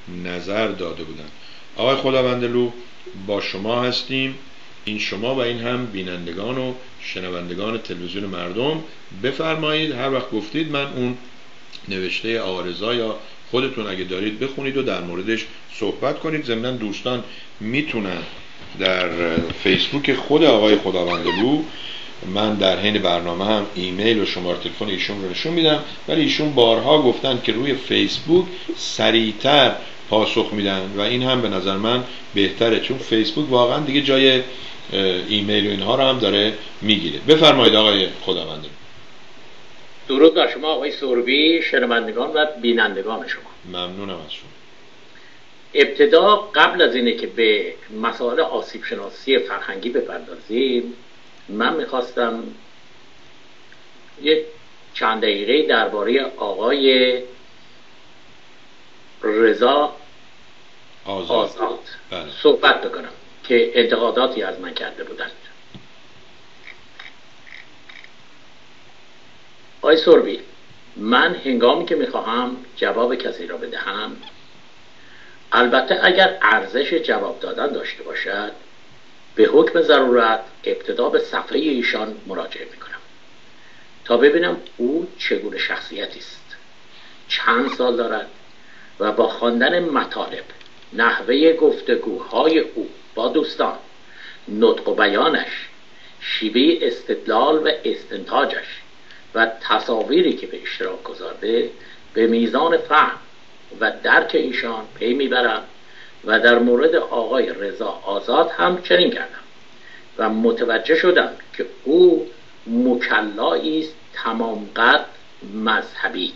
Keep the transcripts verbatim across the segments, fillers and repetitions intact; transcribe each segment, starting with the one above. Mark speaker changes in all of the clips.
Speaker 1: نظر داده بودند. آقای خداوندلو با شما هستیم، این شما و این هم بینندگان و شنوندگان تلویزیون مردم. بفرمایید هر وقت گفتید من اون نوشته آقا رضا یا خودتون اگه دارید بخونید و در موردش صحبت کنید. ضمناً دوستان میتونن در فیسبوک خود آقای خداوندلو، من در حین برنامه هم ایمیل و شماره تلفن ایشون رو نشون میدم، ولی ایشون بارها گفتن که روی فیسبوک سریعتر پاسخ میدن و این هم به نظر من بهتره، چون فیسبوک واقعا دیگه جای ایمیل و اینها رو هم داره میگیره. بفرمایید آقای خداوندلو.
Speaker 2: درود بر شما آقای سروری، شنوندگان و بینندگان شما.
Speaker 1: ممنونم از شما.
Speaker 2: ابتدا قبل از اینه که به مسائل آسیب شناسی فرهنگی بپردازیم، من میخواستم یک چند دقیقه درباره آقای رضا آزاد, آزاد بله. صحبت بکنم که انتقاداتی از من کرده بودند. آقای سروری، من هنگامی که میخواهم جواب کسی را بدهم، البته اگر ارزش جواب دادن داشته باشد، به حکم ضرورت ابتدا به صفحه ایشان مراجعه میکنم تا ببینم او چگونه شخصیتی است، چند سال دارد و با خواندن مطالب، نحوه گفتگوهای او با دوستان، نطق و بیانش، شیوه استدلال و استنتاجش و تصاویری که به اشتراک گذارده به میزان فهم و درک ایشان پی میبرم و در مورد آقای رضا آزاد هم چنین کردم و متوجه شدم که او مکلایی است تمام قد مذهبی،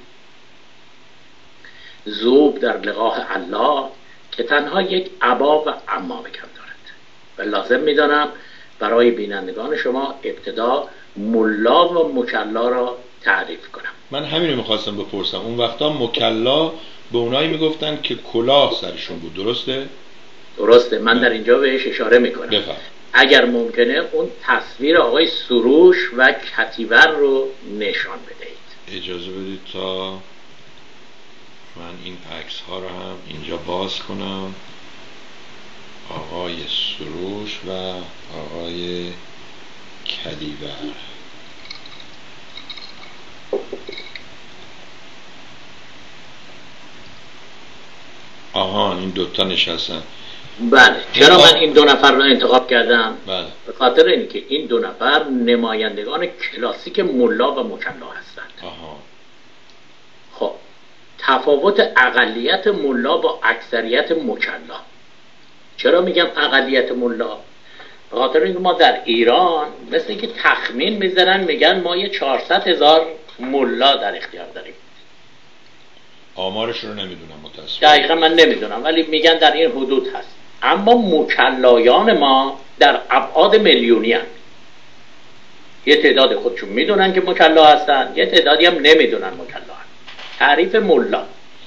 Speaker 2: ذوب در لقاح الله که تنها یک عبا و عمامه کم دارد و لازم میدانم برای بینندگان شما ابتدا ملا و مکلا را تعریف کنم.
Speaker 1: من همین رو میخواستم بپرسم. اون وقتا مکلا به اونایی میگفتن که کلاه سرشون بود، درسته؟
Speaker 2: درسته، من در اینجا بهش اشاره میکنم.
Speaker 1: بفرم.
Speaker 2: اگر ممکنه اون تصویر آقای سروش و کتیور رو نشان بدهید.
Speaker 1: اجازه بدید تا من این عکس ها رو هم اینجا باز کنم. آقای سروش و آقای کدیور. آها، این دوتا نشستن.
Speaker 2: بله. چرا من این دو نفر رو انتخاب کردم؟
Speaker 1: بله.
Speaker 2: به خاطر اینکه این دو نفر نمایندگان کلاسیک ملا و مکلا هستند.
Speaker 1: آها.
Speaker 2: خب تفاوت اقلیت ملا با اکثریت مکلا. چرا میگم اقلیت ملا؟ به خاطر اینکه ما در ایران مثل اینکه تخمین میزنن، میگن ما یه چهارصد هزار ملا در اختیار داریم.
Speaker 1: آمارش رو نمیدونم متاسفانه.
Speaker 2: دقیقا من نمیدونم، ولی میگن در این حدود هست. اما مکلایان ما در ابعاد میلیونی هستند. یه تعداد خودشون میدونن که مکلا هستن، یه تعدادی هم نمیدونن مکلا هستن. تعریف ملا: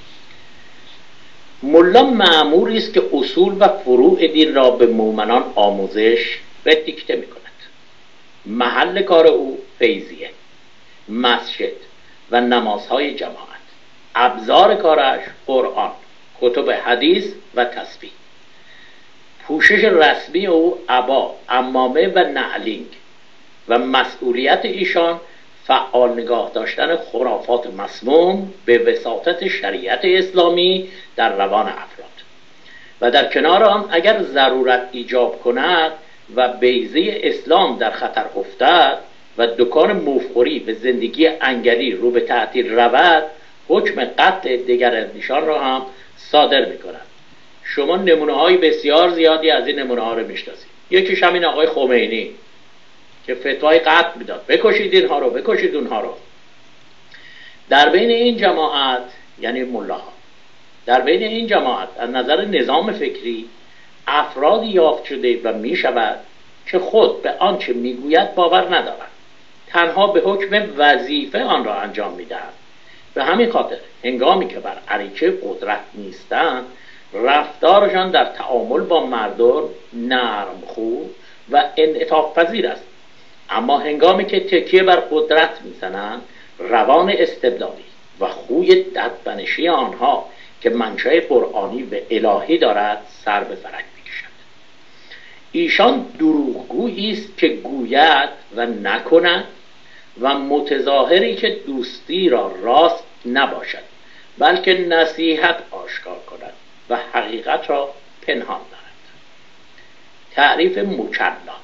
Speaker 2: ملا مأموری است که اصول و فروع دین را به مؤمنان آموزش و دیکته میکند. محل کار او فیضیه، مسجد و نمازهای جماعت. ابزار کارش قرآن، کتب حدیث و تسبیح. پوشش رسمی او عبا، عمامه و نعلینگ و مسئولیت ایشان فعال نگاه داشتن خرافات مسموم به وساطت شریعت اسلامی در روان افراد و در کنار آن اگر ضرورت ایجاب کند و بیضه اسلام در خطر افتد و دکان مفخوری و زندگی انگلی رو به تعطیل رود، حکم قطع دیگر اندیشان را هم صادر می کند. شما نمونه های بسیار زیادی از این نمونه ها رو میشناسید. یکیش همین آقای خمینی که فتوای قطع میداد، بکشید اینها رو، بکشید اونها رو. در بین این جماعت، یعنی ملاها، در بین این جماعت از نظر نظام فکری افرادی یافت شده و می شود که خود به آنچه میگوید باور ندارند، تنها به حکم وظیفه آن را انجام میدهند. به همین خاطر هنگامی که بر عریچه قدرت نیستند، رفتارشان در تعامل با مردم نرمخو و انعطاف پذیر است، اما هنگامی که تکیه بر قدرت میزنند، روان استبدادی و خوی ددبنشی آنها که منشأ قرآنی و الهی دارد سر به فلک میکشد. ایشان دروغگویی است که گوید و نکند و متظاهری که دوستی را راست نباشد بلکه نصیحت آشکار کند و حقیقت را پنهان دارد. تعریف مکلا.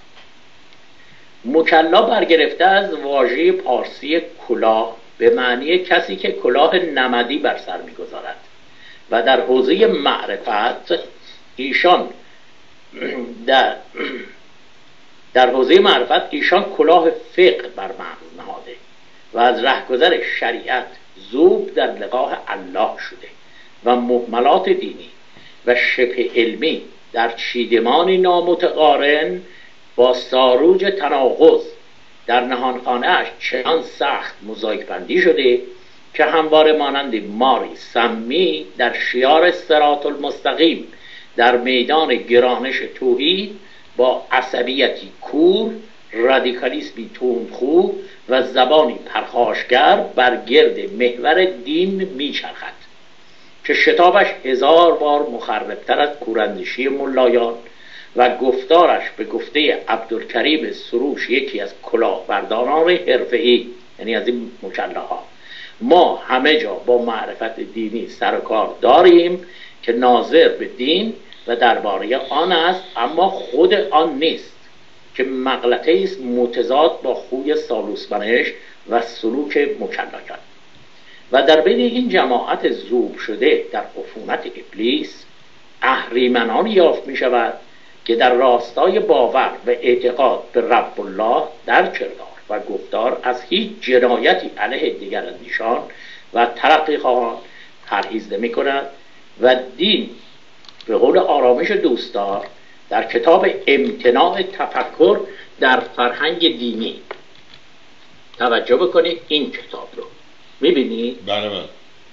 Speaker 2: مکلا برگرفته از واژه پارسی کلاه به معنی کسی که کلاه نمدی بر سر میگذارد و در حوزه معرفت ایشان در در حوزه معرفت ایشان کلاه فقه بر مغز نهاده و از رهگذر شریعت ذوب در لقاح الله شده و مهملات دینی و شبه علمی در چیدمانی نامتقارن با ساروج تناقض در نهانخانه اش چنان سخت موزاییک بندی شده که همواره مانند ماری سمی در شیار صراط المستقیم در میدان گرانش توحید با عصبیتی کور، رادیکالیسمی تندخو و زبانی پرخاشگر بر گرد محور دین میچرخد که شتابش هزار بار مخربتر از کوراندیشی ملایان و گفتارش به گفته عبدالکریم سروش، یکی از کلاهبرداران حرفه‌ای، یعنی از این مکلاها: ما همه جا با معرفت دینی سر و کار داریم که ناظر به دین و درباره آن است، اما خود آن نیست، که مغلطه است متضاد با خوی سالوسمنش و سلوک مکلایان. و در بین این جماعت ذوب شده در عفونت ابلیس اهریمنان یافت می شود که در راستای باور و اعتقاد به رب الله در کردار و گفتار از هیچ جنایتی علیه دیگراندیشان و ترقی خواهان پرهیز نمی کند و دین به قول آرامش دوستدار در کتاب امتناع تفکر در فرهنگ دینی، توجه بکنید این کتاب رو میبینید؟
Speaker 1: بله بله.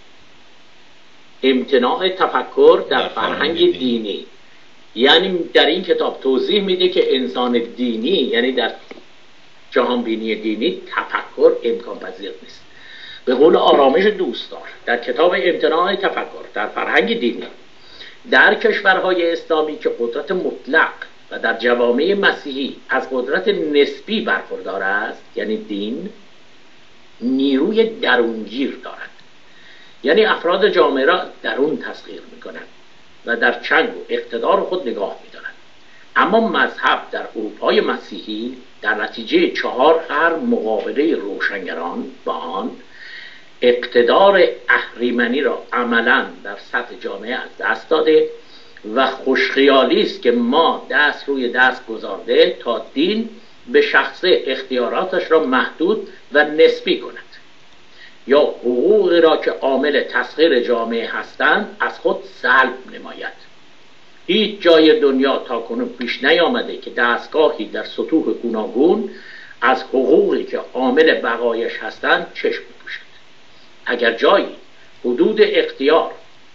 Speaker 2: امتناع تفکر در, در فرهنگ دینی. دینی یعنی در این کتاب توضیح میده که انسان دینی، یعنی در جهانبینی دینی، تفکر امکان پذیر نیست. به قول آرامش دوستدار در کتاب امتناع تفکر در فرهنگ دینی، در کشورهای اسلامی که قدرت مطلق و در جوامع مسیحی از قدرت نسبی برخوردار است، یعنی دین، نیروی درونگیر دارد، یعنی افراد جامعه را درون تسخیر می‌کنند و در چنگ و اقتدار خود نگاه می‌دارند. اما مذهب در اروپای مسیحی در نتیجه چهار قرن مقابله روشنگران با آن اقتدار اهریمنی را عملاً در سطح جامعه از دست داده و خوشخیالی است که ما دست روی دست گذارده تا دین به شخصه اختیاراتش را محدود و نسبی کند یا حقوقی را که عامل تسخیر جامعه هستند از خود سلب نماید. هیچ جای دنیا تاکنون پیش نیامده که دستگاهی در سطوح گوناگون از حقوقی که عامل بقایش هستند چشم بپوشد. اگر جایی حدود اختیار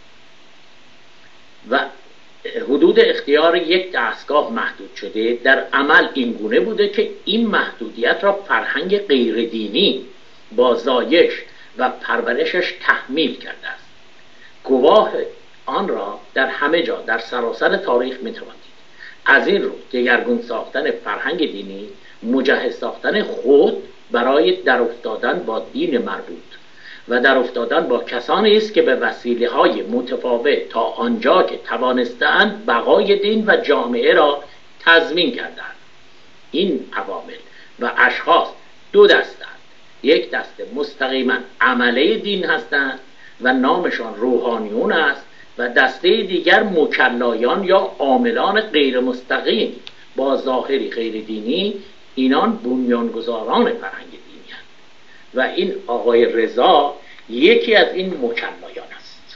Speaker 2: و حدود اختیار یک دستگاه محدود شده، در عمل این گونه بوده که این محدودیت را فرهنگ غیر دینی با زایش و پرورشش تحمیل کرده است. گواه آن را در همه جا در سراسر تاریخ می‌توان دید. از این رو دگرگون ساختن فرهنگ دینی مجهز ساختن خود برای در افتادن با دین مربوط و در افتادن با کسانی است که به وسیله‌های متفاوت تا آنجا که توانستند بقای دین و جامعه را تضمین کردند. این عوامل و اشخاص دو دستند: یک دسته مستقیما عمله دین هستند و نامشان روحانیون است و دسته دیگر مکلایان یا عاملان غیر مستقیم با ظاهری غیر دینی، اینان بنیانگذاران فرهنگ دینی هستند و این آقای رضا یکی از این مکلایان است.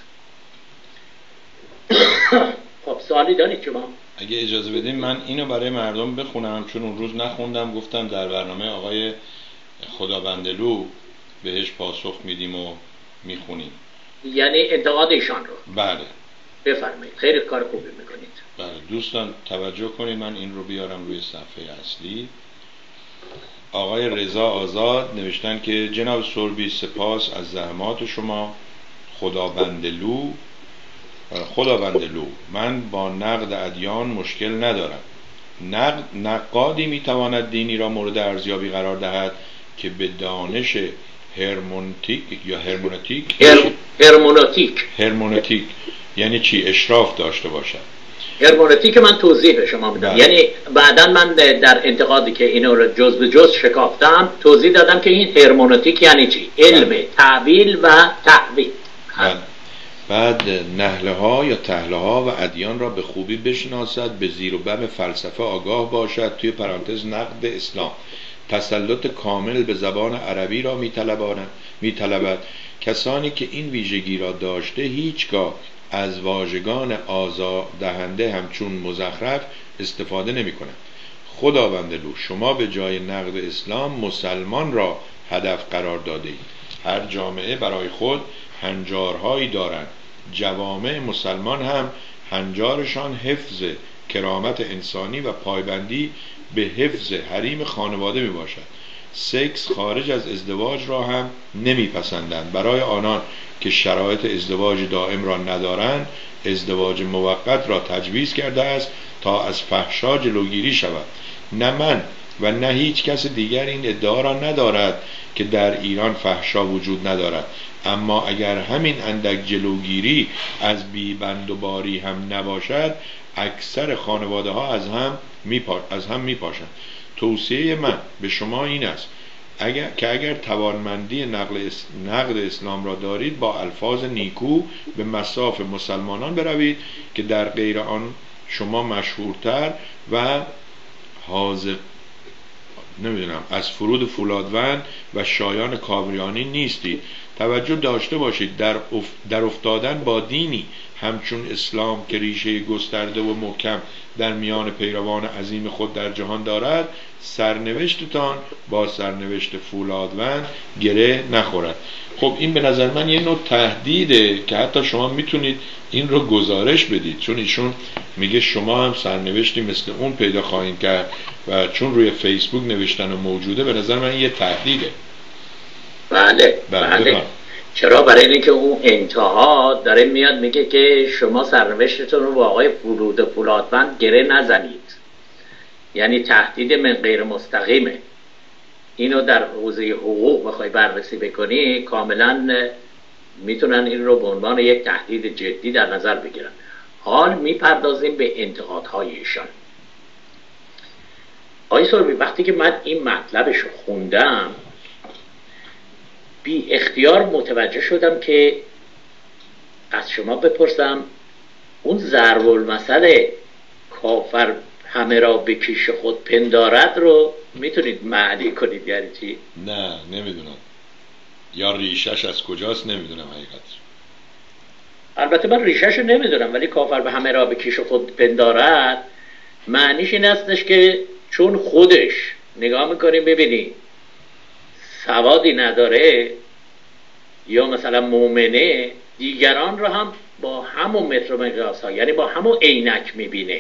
Speaker 2: خب سوالی دارید شما؟
Speaker 1: اگه اجازه بدیم من اینو برای مردم بخونم، چون اون روز نخوندم، گفتم در برنامه آقای خدابندلو بهش پاسخ میدیم و میخونیم.
Speaker 2: یعنی انتقاد ایشان رو؟
Speaker 1: بله
Speaker 2: بفرمایید، خیلی کار خوبی میکنید.
Speaker 1: بله دوستان توجه کنید، من این رو بیارم روی صفحه اصلی. آقای رضا آزاد نوشتن که جناب سوربی سپاس از زحمات شما. خدابندلو خداوند لو، من با نقد ادیان مشکل ندارم. نقد نقادی میتواند دینی را مورد ارزیابی قرار دهد که به دانش هرمونتیک یا هرمونتیک
Speaker 2: هر... هرمونوتیک
Speaker 1: هرمونتیک یعنی چی؟ اشراف داشته باشد.
Speaker 2: هرمونوتیک من توضیح به شما میدم. یعنی بعدا من در انتقادی که اینو رو جز به جز شکافتم توضیح دادم که این هرمونوتیک یعنی چی؟ علم تعویل و تحویل.
Speaker 1: بعد نهله ها یا تهله ها و ادیان را به خوبی بشناسد، به زیر و بم فلسفه آگاه باشد، توی پرانتز نقد اسلام، تسلط کامل به زبان عربی را میطلبد. کسانی که این ویژگی را داشته هیچگاه از واژگان آزاردهنده همچون مزخرف استفاده نمی کنند. خداوند لو، شما به جای نقد اسلام مسلمان را هدف قرار داده اید. هر جامعه برای خود هنجارهایی دارند. جوامع مسلمان هم هنجارشان حفظ کرامت انسانی و پایبندی به حفظ حریم خانواده می باشد. سکس خارج از ازدواج را هم نمیپسندند. برای آنان که شرایط ازدواج دائم را ندارند، ازدواج موقت را تجویز کرده است تا از فحشا جلوگیری شود. نه من و نه هیچ کس دیگر این ادعا را ندارد که در ایران فحشا وجود ندارد، اما اگر همین اندک جلوگیری از بیبند و باری هم نباشد، اکثر خانواده ها از هم میپا... از هم میپاشند. توصیه من به شما این است اگر... که اگر توانمندی نقل اس... نقد اسلام را دارید، با الفاظ نیکو به مصاف مسلمانان بروید که در غیر آن شما مشهورتر و حاضر نمیدونم از فرود فولادوند و شایان کاوریانی نیستید. توجه داشته باشید در, اف... در افتادن با دینی همچون اسلام که ریشه گسترده و محکم در میان پیروان عظیم خود در جهان دارد، سرنوشتتان با سرنوشت فولادوند گره نخورد. خب این به نظر من یه نوع تهدیده که حتی شما میتونید این رو گزارش بدید، چون ایشون میگه شما هم سرنوشتی مثل اون پیدا خواهید کرد و چون روی فیسبوک نوشتن و موجوده، به نظر من یه تهدیده.
Speaker 2: بله بله, بله. چرا؟ برای اینکه اون انتها داره میاد میگه که شما سرنوشتتون رو با آقای فرود فولادوند گره نزنید، یعنی تهدید من غیر مستقیمه. اینو در حوزه حقوق بخوای بررسی بکنی کاملا میتونن این رو به عنوان یک تهدید جدی در نظر بگیرن. حال میپردازیم به انتقادهای ایشان. آقای سربی، وقتی که من این مطلبش رو خوندم بی اختیار متوجه شدم که از شما بپرسم اون ضرب المثل کافر همه را به کیش خود پندارد رو میتونید معنی کنید یعنی چی؟
Speaker 1: نه نمیدونم، یا ریشش از کجاست نمیدونم حقیقتش.
Speaker 2: البته من ریشش رو نمیدونم، ولی کافر به همه را به کیش خود پندارد معنیش این هستش که چون خودش نگاه میکنیم ببینید سوادی نداره یا مثلا مؤمنه، دیگران رو هم با همون متر و مقیاس ها یعنی با همون عینک میبینه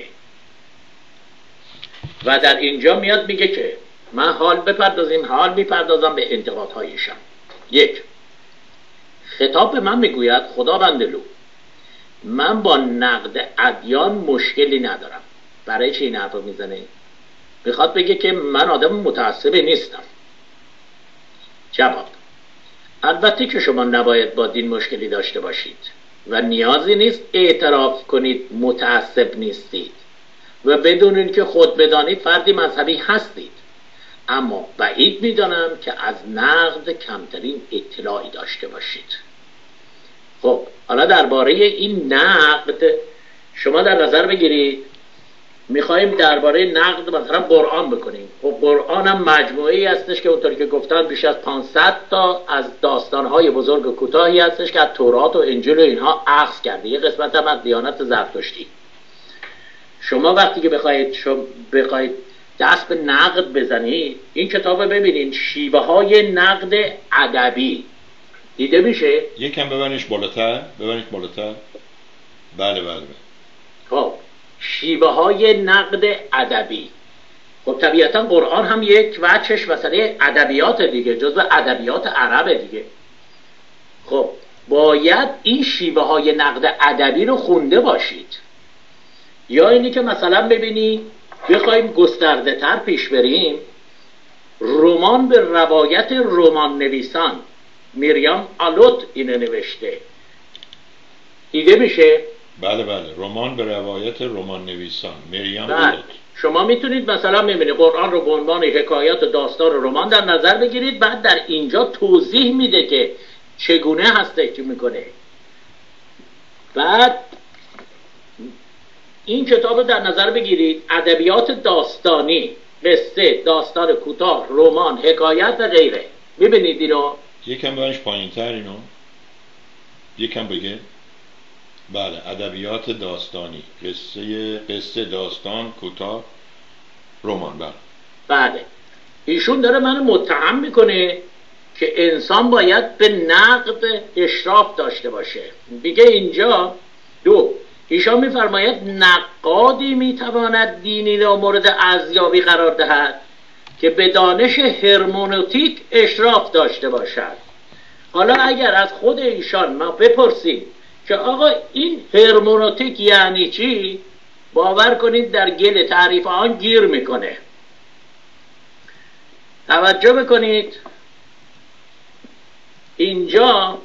Speaker 2: و در اینجا میاد میگه که من حال بپردازیم حال میپردازم به انتقادهایشان. یک، خطاب به من میگوید خداوند لو، من با نقد ادیان مشکلی ندارم. برای چی این حرفو میزنه؟ میخواد بگه که من آدم متعصبی نیستم. جواب: البته که شما نباید با دین مشکلی داشته باشید و نیازی نیست اعتراف کنید متعصب نیستید و بدون اینکه خود بدانید فردی مذهبی هستید، اما بعید میدانم که از نقد کمترین اطلاعی داشته باشید. خب حالا درباره این نقد شما در نظر بگیرید میخواییم درباره نقد مثلا قرآن بکنیم. خب قرآن هم مجموعه‌ای هستش که اونطوری که گفتن بیش از پانصد تا از داستانهای بزرگ و کوتاهی هستش که از تورات و انجیل و اینها اخذ کرده، یه قسمت هم از دیانت زرتشتی. شما وقتی که بخواید شما بخواید دست به نقد بزنید این کتاب ببینید، شیوه های نقد ادبی دیده میشه.
Speaker 1: یکم ببرنیش بالاتر، ببرنیش بالاتر. بله بله.
Speaker 2: خب شیوه های نقد ادبی. خب طبیعتا قرآن هم یک وجهش مسئله ادبیات دیگه، جزو ادبیات عربه دیگه. خب باید این شیوه های نقد ادبی رو خونده باشید. یا اینی که مثلا ببینی بخوایم گسترده تر پیش بریم، رمان به روایت رمان نویسان میریام آلوت اینو نوشته، دیده میشه؟
Speaker 1: بله بله، رمان به روایت رمان نویسان میریام
Speaker 2: بله.
Speaker 1: آلوت.
Speaker 2: شما میتونید مثلا میبینید قرآن رو به عنوان حکایت و داستان و رمان در نظر بگیرید، بعد در اینجا توضیح میده که چگونه هسته که میکنه. بعد این کتاب رو در نظر بگیرید، ادبیات داستانی، قصه، داستان کوتاه، رمان، حکایت و غیره. میبینید اینو؟
Speaker 1: یکم برش پایین تر اینو یکم بگه. بله، ادبیات داستانی، قصه، قصه، داستان، کوتاه، رمان. بله
Speaker 2: بله. ایشون داره منو متهم میکنه که انسان باید به نقد اشراف داشته باشه. میگه اینجا دو، ایشان میفرماید نقادی میتواند دینی را مورد ارزیابی قرار دهد که به دانش هرمنوتیک اشراف داشته باشد. حالا اگر از خود ایشان ما بپرسیم که آقا این هرمنوتیک یعنی چی، باور کنید در گل تعریف آن گیر میکنه. توجه بکنید اینجا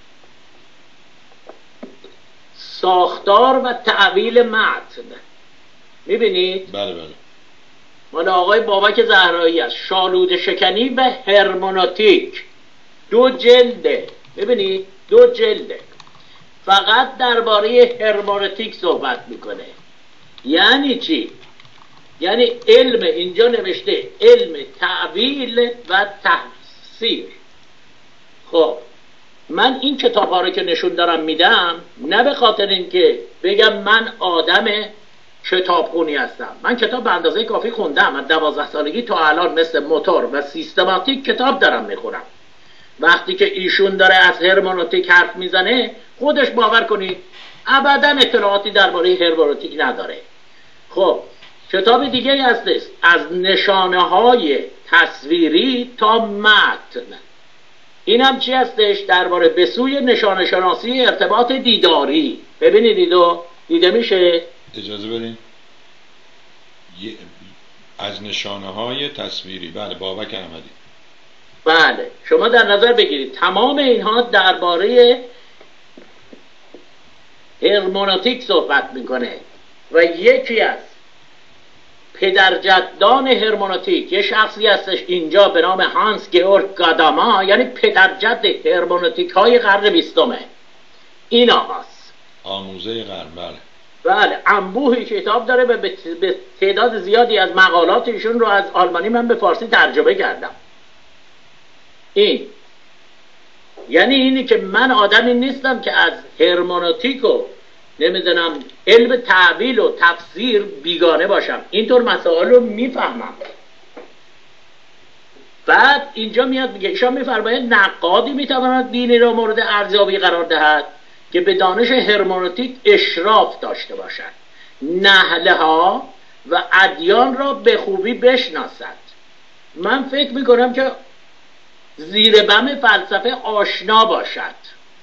Speaker 2: ساختار و تعویل متن میبینید؟
Speaker 1: بله بله.
Speaker 2: مال آقای بابک زهرایی است، شالوده شکنی و هرمنوتیک، دو جلده. ببینید دو جلده، فقط درباره هرمنوتیک صحبت میکنه. یعنی چی؟ یعنی علم، اینجا نوشته علم تعویل و تفسیر. خب من این کتاب ها رو که نشون دارم میدم نه به خاطر اینکه بگم من آدم کتابخونی هستم. من کتاب به اندازه کافی خوندم، از دوازده سالگی تا الان مثل موتور و سیستماتیک کتاب دارم میخونم. وقتی که ایشون داره از هرمنوتیک حرف میزنه، خودش باور کنید ابدا اطلاعاتی درباره هرمنوتیک نداره. خب کتاب دیگه هستش، از نشانه های تصویری تا متن. این هم چی هستش؟ درباره به سوی نشانه شناسی ارتباط دیداری. ببینید دیدو دیده میشه؟
Speaker 1: اجازه بدین. از نشانه های تصویری. بله، بابک احمدی.
Speaker 2: بله، شما در نظر بگیرید تمام اینها درباره هرمنوتیک صحبت میکنه. و یکی از پدرجدان هرمنوتیک یه شخصی هستش اینجا به نام هانس گئورگ گاداما، یعنی پدرجد هرمنوتیک های قرن بیستمه. اینا هست
Speaker 1: آموزه قرن. بله
Speaker 2: بله، انبوهی کتاب داره و به تعداد زیادی از مقالات ایشون رو از آلمانی من به فارسی ترجمه کردم. این یعنی اینی که من آدمی نیستم که از هرمنوتیک و نمیدونم علم تعویل و تفسیر بیگانه باشم، اینطور مسائل رو میفهمم. بعد اینجا میاد میگه ایشان میفرماید نقادی میتواند دینی را مورد ارزیابی قرار دهد که به دانش هرمنوتیک اشراف داشته باشد، نهله ها و ادیان را به خوبی بشناسد. من فکر میکنم که زیر بم فلسفه آشنا باشد.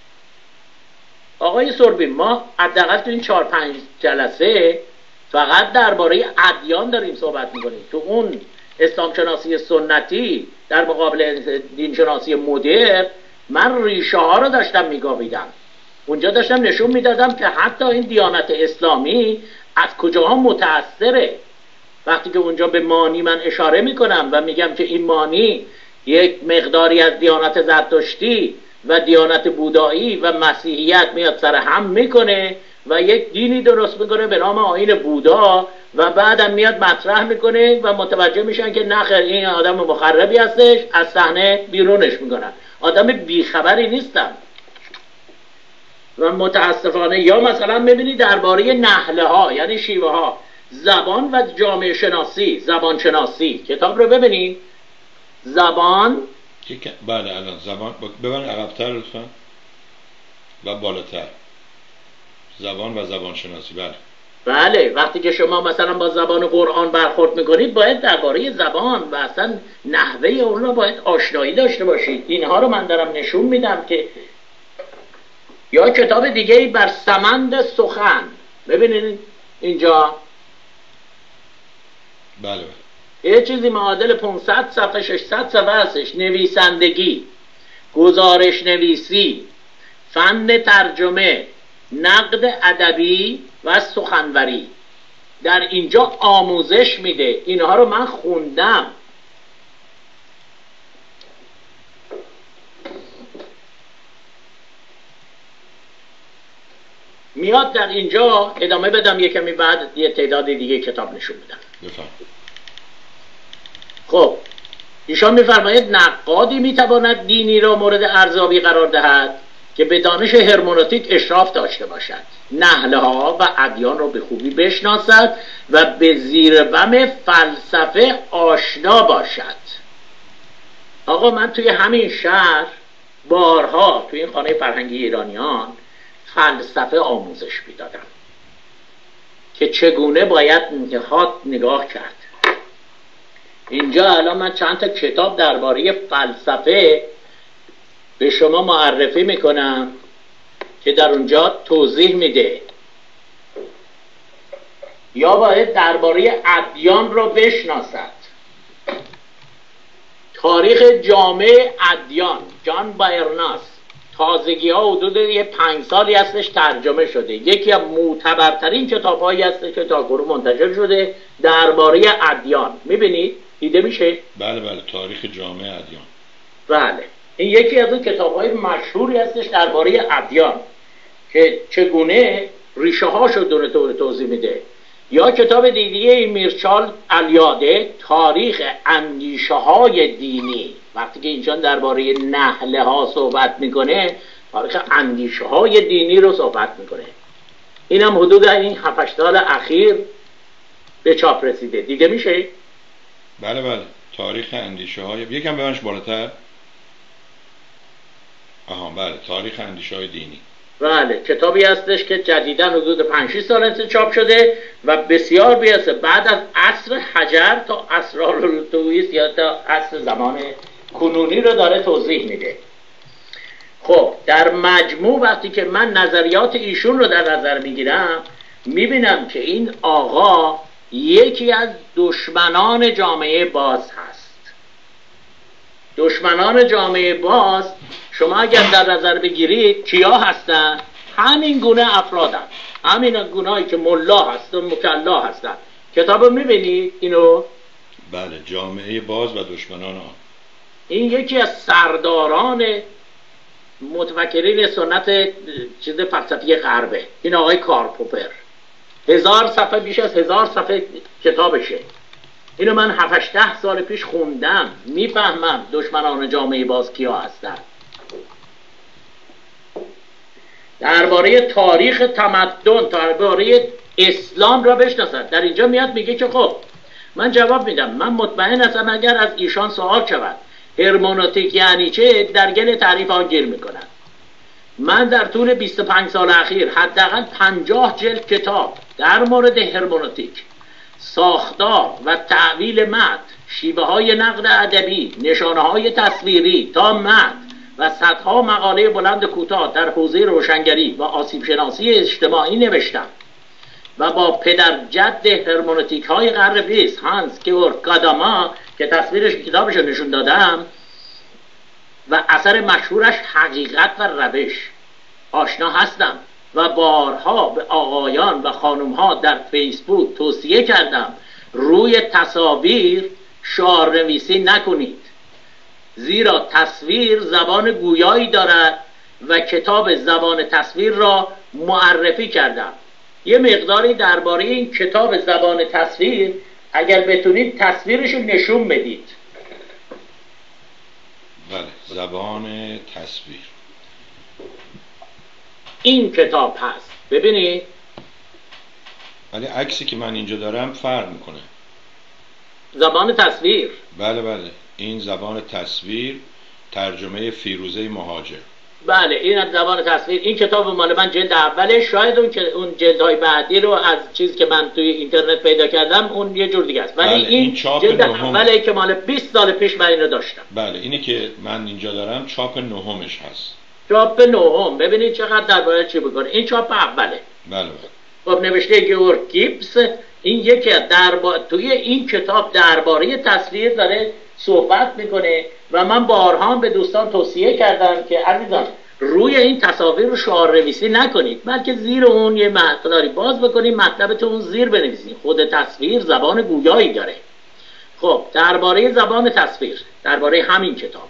Speaker 2: آقای سربی، ما حداقل تو این چهار پنج جلسه فقط درباره ادیان داریم صحبت میکنیم. تو اون اسلام شناسی سنتی در مقابل دین شناسی مدرن من ریشه ها رو داشتم میگاویدم. اونجا داشتم نشون میدادم که حتی این دیانت اسلامی از کجاها متأثره. وقتی که اونجا به مانی من اشاره میکنم و میگم که این مانی یک مقداری از دیانت زرتشتی و دیانت بودایی و مسیحیت میاد سر هم میکنه و یک دینی درست میکنه به نام آیین بودا و بعدم میاد مطرح میکنه و متوجه میشن که نخیر این آدم مخربی هستش، از صحنه بیرونش میکنن. آدم بیخبری نیستم. و متاسفانه یا مثلا ببینید درباره نهله ها یعنی شیوه ها، زبان و جامعه شناسی، زبان شناسی کتاب رو ببینید. زبان
Speaker 1: بله الان زبان ببرن عقب‌تر لطفا و بالاتر. زبان و زبان شناسی. بله
Speaker 2: بله، وقتی که شما مثلا با زبان قرآن برخورد میکنید باید درباره زبان و اصلا نحوه اون رو باید آشنایی داشته باشید. اینها رو من دارم نشون میدم که یا کتاب دیگه بر سمند سخن. ببینید اینجا
Speaker 1: بله
Speaker 2: یه چیزی معادل پانصد صفحه ششصد صفحه هستش. نویسندگی، گزارش نویسی، فن ترجمه، نقد ادبی و سخنوری. در اینجا آموزش میده. اینها رو من خوندم. میاد در اینجا ادامه بدم، یه کمی بعد یه تعداد دیگه کتاب نشون بدم.
Speaker 1: بفهم.
Speaker 2: خب ایشان میفرماید نقادی میتواند دینی را مورد ارزیابی قرار دهد که به دانش هرمنوتیک اشراف داشته باشد، نحله ها و ادیان را به خوبی بشناسد و به زیر بم فلسفه آشنا باشد. آقا من توی همین شهر بارها توی این خانه فرهنگی ایرانیان فلسفه آموزش میدادم که چگونه باید انتخاب نگاه کرد. اینجا الان من چند تا کتاب درباره فلسفه به شما معرفی میکنم که در اونجا توضیح میده. یا باید درباره ادیان رو بشناسد. تاریخ جامع ادیان، جان بایرناس، تازگی ها حدود یه پنج سالی هستش ترجمه شده. یکی از معتبرترین کتاب هایی هستش که تا کنون منتشر شده درباره ادیان. میبینید؟ دیده میشه؟
Speaker 1: بله بله، تاریخ جامع ادیان.
Speaker 2: بله، این یکی از اون کتاب های مشهوری هستش درباره ادیان که چگونه ریشه هاشو دونه طور توضیح میده. یا کتاب دیگه میرچال الیاده، تاریخ اندیشه های دینی. وقتی که اینجا درباره نحله ها صحبت میکنه، تاریخ اندیشه های دینی رو صحبت میکنه. اینم حدود این هفت سال اخیر به چاپ رسیده. دیده میشه؟
Speaker 1: بله بله، تاریخ اندیشه های، یکم ببرش بالاتر. آها بله، تاریخ اندیشه های دینی.
Speaker 2: بله، کتابی هستش که جدیداً حدود پنج شش سال انت چاپ شده و بسیار بیاسته بعد از عصر حجر تا اسرارالطویس یا تا عصر زمان کنونی رو داره توضیح میده. خب در مجموع وقتی که من نظریات ایشون رو در نظر میگیرم، میبینم که این آقا یکی از دشمنان جامعه باز هست. دشمنان جامعه باز شما اگر در نظر بگیرید کیا هستن؟ همین گونه افرادن، همین گونه‌ای که ملا هستن، مکلا هستن. کتابو میبینید اینو؟
Speaker 1: بله، جامعه باز و دشمنان آن.
Speaker 2: این یکی از سرداران متفکرین سنت چیز فلسفی غربه، این آقای کارل پوپر. هزار صفحه، بیش از هزار صفحه کتابشه. اینو من هفت ده سال پیش خوندم، میفهمم دشمنان جامعه باز کیا هستن. درباره تاریخ تمدن، درباره اسلام را بشناسد. در اینجا میاد میگه که خب من جواب میدم، من مطمئن هستم اگر از ایشان سوال شود هرمنوتیک یعنی چه، در گل تعریف آن گیر میکنن. من در طول بیست و پنج سال اخیر حداقل پنجاه جلد کتاب در مورد هرمنوتیک، ساختار و تعویل متن، شیوه های نقد ادبی، نشانه های تصویری تا متن و صدها مقاله بلند کوتاه در حوزه روشنگری و آسیب شناسی اجتماعی نوشتم و با پدر جد هرمنوتیک های قرن بیست هانس گیورگ گاداما که تصویرش کتابش رو نشون دادم و اثر مشهورش حقیقت و روش آشنا هستم و بارها به آقایان و خانمها در فیسبوک توصیه کردم روی تصاویر شعارنویسی نکنید، زیرا تصویر زبان گویایی دارد و کتاب زبان تصویر را معرفی کردم. یه مقداری درباره این کتاب زبان تصویر اگر بتونید تصویرش رو نشون بدید.
Speaker 1: بله، زبان تصویر
Speaker 2: این کتاب هست، ببینید.
Speaker 1: ولی عکسی که من اینجا دارم فرق میکنه.
Speaker 2: زبان تصویر،
Speaker 1: بله بله، این زبان تصویر، ترجمه فیروزه مهاجر.
Speaker 2: بله، این از زبان تصویر. این کتاب مال من جلد اوله. شاید اون که اون جلدهای بعدی رو از چیزی که من توی اینترنت پیدا کردم اون یه جور دیگه است، ولی
Speaker 1: بله،
Speaker 2: این, این جلد اوله که مال بیست سال پیش من اینو داشتم.
Speaker 1: بله، اینی که من اینجا دارم چاپ نهمش هست.
Speaker 2: چاپ نهم ببینید چقدر درباره چی بکنه. این چاپ اوله.
Speaker 1: بله.
Speaker 2: خب نوشته گیورگ گیبس. این یکی درباره توی این کتاب درباره تصویر داره صحبت میکنه و من بارها به دوستان توصیه کردم که عزیزان روی این تصاویر رو شعار نویسی نکنید، بلکه زیر اون یه مقداری باز بکنید، مطلبتون اون زیر بنویسید. خود تصویر زبان گویایی داره. خب درباره زبان تصویر، درباره همین کتاب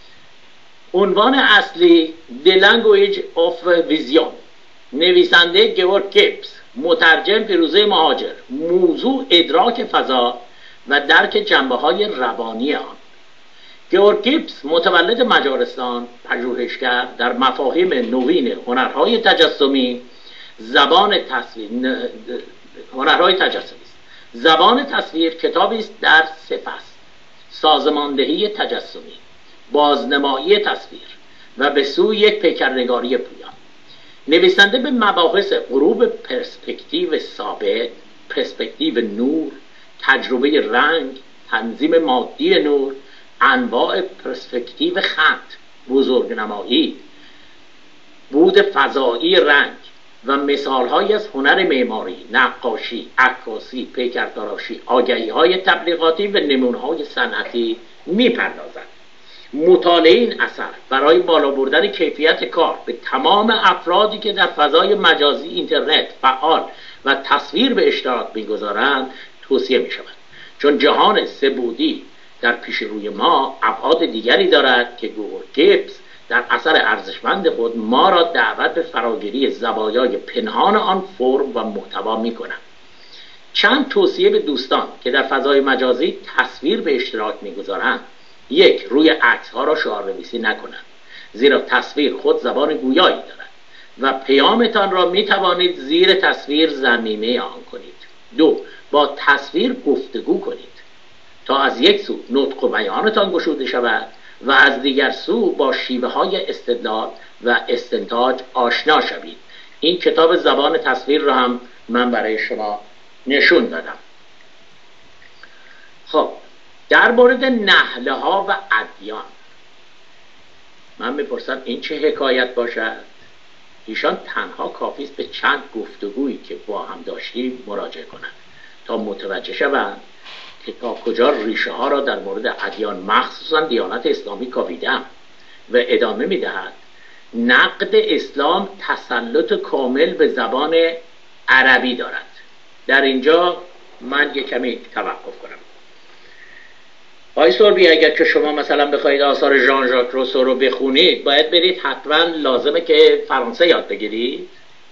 Speaker 2: عنوان اصلی The Language of Vision، نویسنده گیورگ گیبس، مترجم فیروزه مهاجر، موضوع ادراک فضا و درک جنبه‌های روانی آن. گیورگ گیبس متولد مجارستان، پژوهشگر در مفاهیم نوین هنرهای تجسمی، زبان تصویر هنرهای تجسمی است. زبان تصویر کتابی است در سه فصل: سازماندهی تجسمی، بازنمایی تصویر و به سوی یک پیکرنگاری پویان. نویسنده به مباحث غروب پرسپکتیو ثابت، پرسپکتیو نور، تجربه رنگ، تنظیم مادی نور، انواع پرسپکتیو خط، بزرگنمایی، بود فضایی رنگ و مثالهایی از هنر معماری، نقاشی، عکاسی، پیکرتراشی، آگهی‌های تبلیغاتی و نمونه‌های صنعتی می‌پردازد. مطالعه این اثر برای بالا بردن کیفیت کار به تمام افرادی که در فضای مجازی اینترنت فعال و تصویر به اشتراک می‌گذارند توصیه می‌شود، چون جهان سه‌بعدی در پیش روی ما ابعاد دیگری دارد که گیورگ گیبس در اثر ارزشمند خود ما را دعوت به فراگیری زوایای پنهان آن فرم و محتوا می‌کند. چند توصیه به دوستان که در فضای مجازی تصویر به اشتراک می‌گذارند: یک، روی عکس‌ها را شعارنویسی نکنند، زیرا تصویر خود زبان گویایی دارد و پیامتان را می‌توانید زیر تصویر ضمیمه آن کنید. دو، با تصویر گفتگو کنید تا از یک سو نطق و بیانتان گشوده شود و از دیگر سو با شیوه های استدلال و استنتاج آشنا شوید. این کتاب زبان تصویر را هم من برای شما نشون دادم. خب در مورد نهله ها و ادیان من میپرسم این چه حکایت باشد؟ ایشان تنها کافی است به چند گفتگویی که با هم داشتیم مراجعه کنند تا متوجه شوند که تا کجا ریشه ها را در مورد ادیان مخصوصا دیانت اسلامی کاویدم و ادامه میدهد. نقد اسلام تسلط کامل به زبان عربی دارد. در اینجا من یک کمی توقف کنم. آقای سوربی، اگر که شما مثلا بخواید آثار ژان ژاک روسو رو بخونید باید برید، حتما لازمه که فرانسه یاد بگیرید.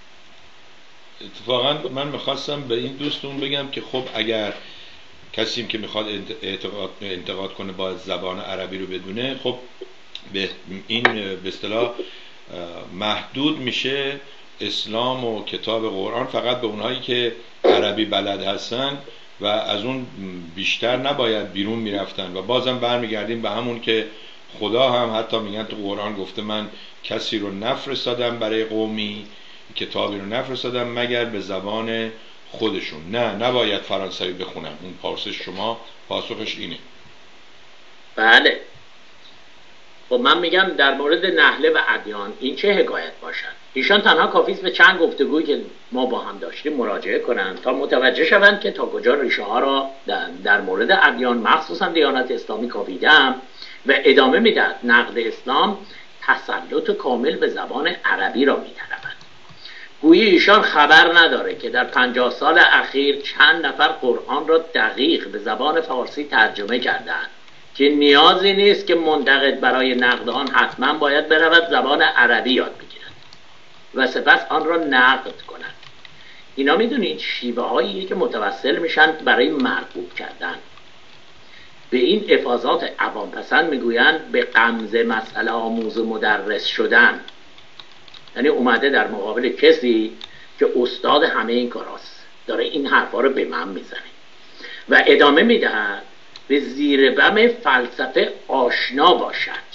Speaker 1: اتفاقا من میخواستم به این دوستون بگم که خب اگر کسی که میخواد انتقاد, انتقاد کنه باید زبان عربی رو بدونه، خب به این به اصطلاح محدود میشه اسلام و کتاب قرآن فقط به اونهایی که عربی بلد هستن و از اون بیشتر نباید بیرون میرفتن. و بازم برمیگردیم به همون که خدا هم حتی میگن تو قرآن گفته من کسی رو نفرستادم برای قومی، کتابی رو نفرستادم مگر به زبان خودشون. نه، نباید فرانسوی بخونم. اون پرسش شما پاسخش اینه.
Speaker 2: بله. خب من میگم در مورد نهله و ادیان این چه حکایت باشد؟ ایشان تنها کافی است به چند گفتگویی که ما با هم داشتیم مراجعه کنند تا متوجه شوند که تا کجا ریشه ها را در مورد ادیان مخصوصا دیانت اسلامی کاویدم و ادامه میدهد. نقد اسلام تسلط کامل به زبان عربی را میطلبد. گویی ایشان خبر نداره که در پنجاه سال اخیر چند نفر قرآن را دقیق به زبان فارسی ترجمه کردند که نیازی نیست که منتقد برای نقد آن حتما باید برود زبان عربی یاد بگیرد و سپس آن را نقد کند. اینا میدونید شیوه هایی که متوسل میشن برای مرغوب کردن. به این افاضات عوام پسند میگویند به غمزه مسئله آموز مدرس شدن. یعنی اومده در مقابل کسی که استاد همه این کاراست داره این حرفا رو به من میزنه و ادامه میدهد به زیر بم فلسفه آشنا باشد.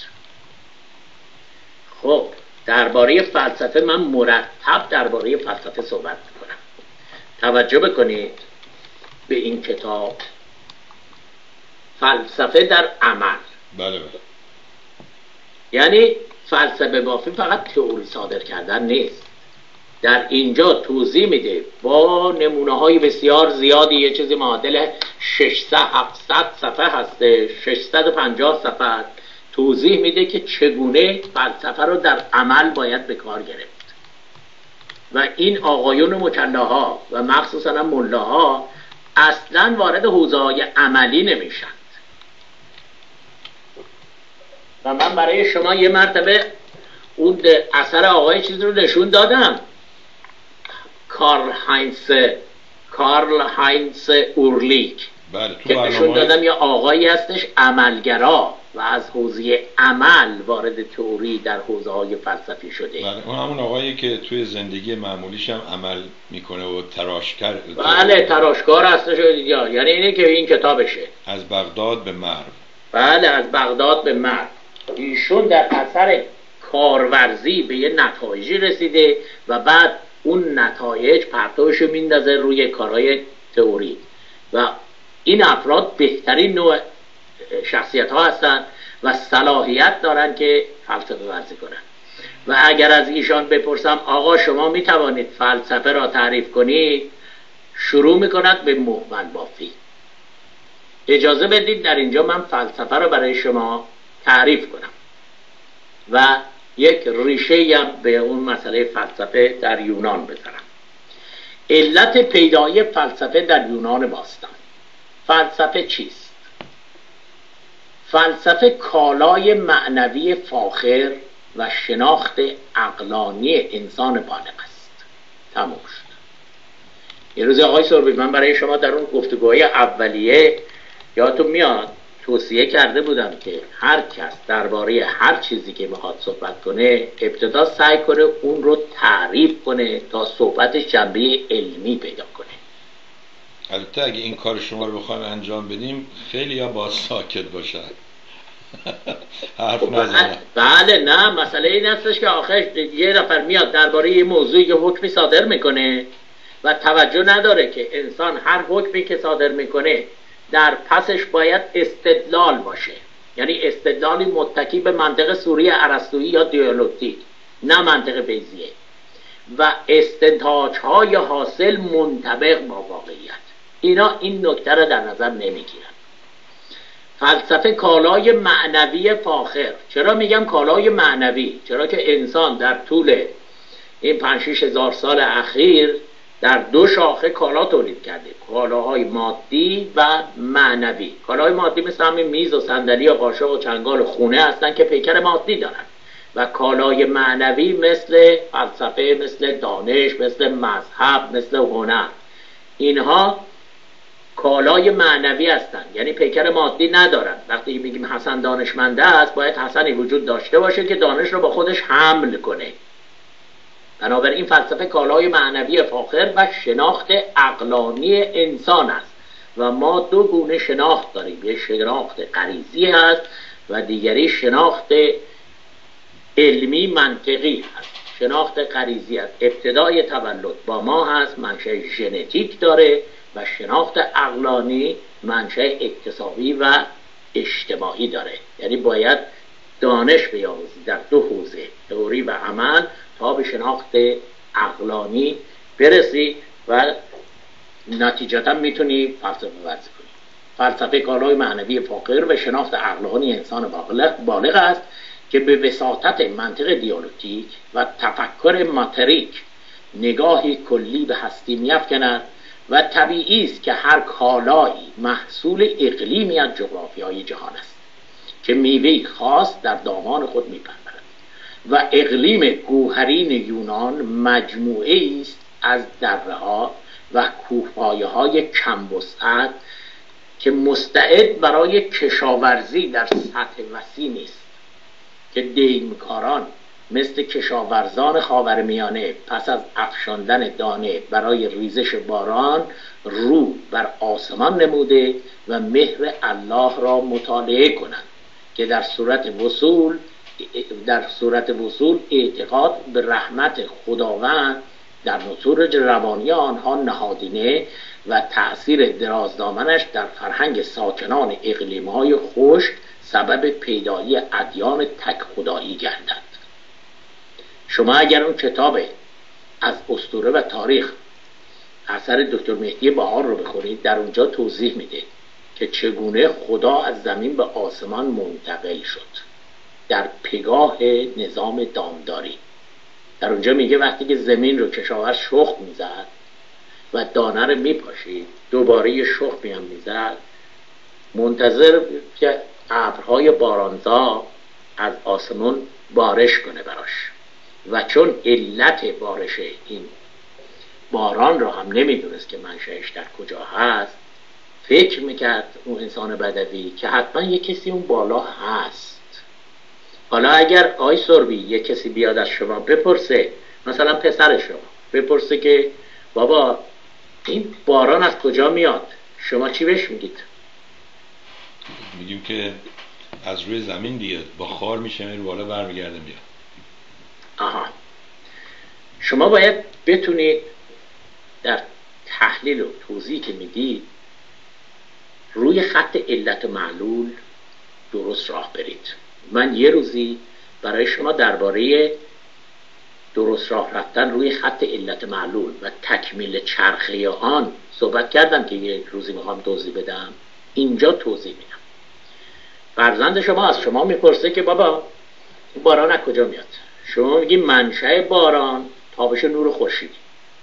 Speaker 2: خب درباره فلسفه من مرتب درباره فلسفه صحبت میکنم. توجه بکنید به این کتاب فلسفه در عمل.
Speaker 1: بله بله.
Speaker 2: یعنی فلسفه بافی فقط تئوری صادر کردن نیست. در اینجا توضیح میده با نمونه های بسیار زیادی، یه چیزی معادل ششصد هفتصد صفحه هسته، ششصد و پنجاه صفحه توضیح میده که چگونه فلسفه رو در عمل باید به کار گرفت. و این آقایون مکلاها و مخصوصا هم ملاها اصلا وارد حوزه‌های عملی نمیشند. و من برای شما یه مرتبه اون اثر آقای چیز رو نشون دادم، کارل هاینز کارل هاینز اورلیک،
Speaker 1: بله، تو
Speaker 2: که نشون دادم یه آقایی هستش عملگرا و از حوزه عمل وارد تئوری در حوزه های فلسفی شده.
Speaker 1: بله، اون همون آقایی که توی زندگی معمولیش هم عمل میکنه و تراشکار.
Speaker 2: بله، تراشکار هستش. یعنی اینه که این کتابشه،
Speaker 1: از بغداد به مرو.
Speaker 2: بله، از بغداد به مرو. ایشون در اثر کارورزی به یه نتایجی رسیده و بعد اون نتایج پرتوشو میندازه روی کارهای تئوری. و این افراد بهترین نوع شخصیت ها هستن و صلاحیت دارن که فلسفه ورزی کنن. و اگر از ایشان بپرسم آقا شما میتوانید فلسفه را تعریف کنید، شروع میکند به مؤمن بافی. اجازه بدید در اینجا من فلسفه را برای شما تعریف کنم و یک ریشه هم به اون مسئله فلسفه در یونان بذارم. علت پیدایی فلسفه در یونان باستان. فلسفه چیست؟ فلسفه کالای معنوی فاخر و شناخت عقلانی انسان بالغ است. تموم شد. یه روز آقای سربی من برای شما در اون گفتگوهای اولیه یادتون میاد توصیه کرده بودم که هر کس درباره هر چیزی که میخواد صحبت کنه ابتدا سعی کنه اون رو تعریف کنه تا صحبتش جنبه علمی پیدا کنه.
Speaker 1: البته اگه این کار شما رو بخوایم انجام بدیم خیلی یا باید ساکت باشه حرف نزنه.
Speaker 2: بله، نه، مسئله این هستش که آخر یه نفر میاد درباره یه موضوعی که حکمی صادر میکنه و توجه نداره که انسان هر حکمی که صادر میکنه در پسش باید استدلال باشه، یعنی استدلالی متکی به منطق سوری ارسطویی یا دیالکتیک، نه منطق بیضیه، و استنتاج‌های حاصل منطبق با واقعیت. اینا این نکته را در نظر نمیگیرن. فلسفه کالای معنوی فاخر. چرا میگم کالای معنوی؟ چرا که انسان در طول این پنج شش هزار سال اخیر در دو شاخه کالا تولید کرده، کالاهای مادی و معنوی. کالاهای مادی مثل همین میز و صندلی و قاشق و چنگال و خونه هستن که پیکر مادی دارن، و کالای معنوی مثل فلسفه، مثل دانش، مثل مذهب، مثل هنر. اینها کالای معنوی هستن، یعنی پیکر مادی ندارن. وقتی میگیم حسن دانشمنده است، باید حسنی وجود داشته باشه که دانش رو با خودش حمل کنه. بنابراین فلسفه کالای معنوی فاخر و شناخت عقلانی انسان است و ما دو گونه شناخت داریم. یک شناخت غریزی هست و دیگری شناخت علمی منطقی هست. شناخت غریزی است ابتدای تولد با ما هست، منشأ ژنتیک داره، و شناخت عقلانی منشأ اکتسابی و اجتماعی داره. یعنی باید دانش بیاموزی در دو حوزه، تئوری و عمل، تا به شناخت عقلانی برسی و نتیجتا میتونی فلسفه ورزی کنی. فلسفه کالای معنوی فاخر و شناخت عقلانی انسان بالغ است که به وساطت منطق دیالکتیک و تفکر ماتریک نگاهی کلی به هستی می‌افکند و طبیعی است که هر کالایی محصول اقلیمی از جغرافیای جهان است که میوه‌ای خاص در دامان خود می‌پروراند و اقلیم گوهرین یونان مجموعه است از دره‌ها و کوهپایه‌های کم وسعت که مستعد برای کشاورزی در سطح وسیع نیست، که دیمکاران مثل کشاورزان خاورمیانه پس از افشاندن دانه برای ریزش باران رو بر آسمان نموده و مهر الله را مطالعه کنند که در صورت وصول در صورت وصول اعتقاد به رحمت خداوند در نسور روانی آنها نهادینه و تأثیر درازدامنش در فرهنگ ساکنان اقلیم‌های خشک سبب پیدایی ادیان تک خدایی گردد. شما اگر اون کتاب از اسطوره و تاریخ اثر دکتر مهدی بهار رو بخونید، در اونجا توضیح میده که چگونه خدا از زمین به آسمان منتقل شد در پگاه نظام دامداری. در اونجا میگه وقتی که زمین رو کشاورز شخم میزد و دانه رو میپاشید، دوباره یه شخم میام میزد، منتظر که ابرهای بارانزا از آسمان بارش کنه براش. و چون علت بارش این باران رو هم نمیدونست که منشأش در کجا هست، فکر میکرد اون انسان بدوی که حتما یه کسی اون بالا هست. حالا اگر آی سربی یه کسی بیاد از شما بپرسه، مثلا پسر شما بپرسه که بابا این باران از کجا میاد، شما چی بهش میگید؟
Speaker 1: میگیم که از روی زمین دیگه با خار میشه میره بالا برمیگرده میاد.
Speaker 2: آها، شما باید بتونید در تحلیل و توضیحی که میدید روی خط علت و معلول درست راه برید. من یه روزی برای شما درباره درست راه رفتن روی خط علت معلول و تکمیل چرخه آن صحبت کردم که یک روزی میخوام توضیح بدم. اینجا توضیح میدم. فرزند شما از شما میپرسه که بابا باران از کجا میاد؟ شما میگی منشأ باران تابش نور خورشید.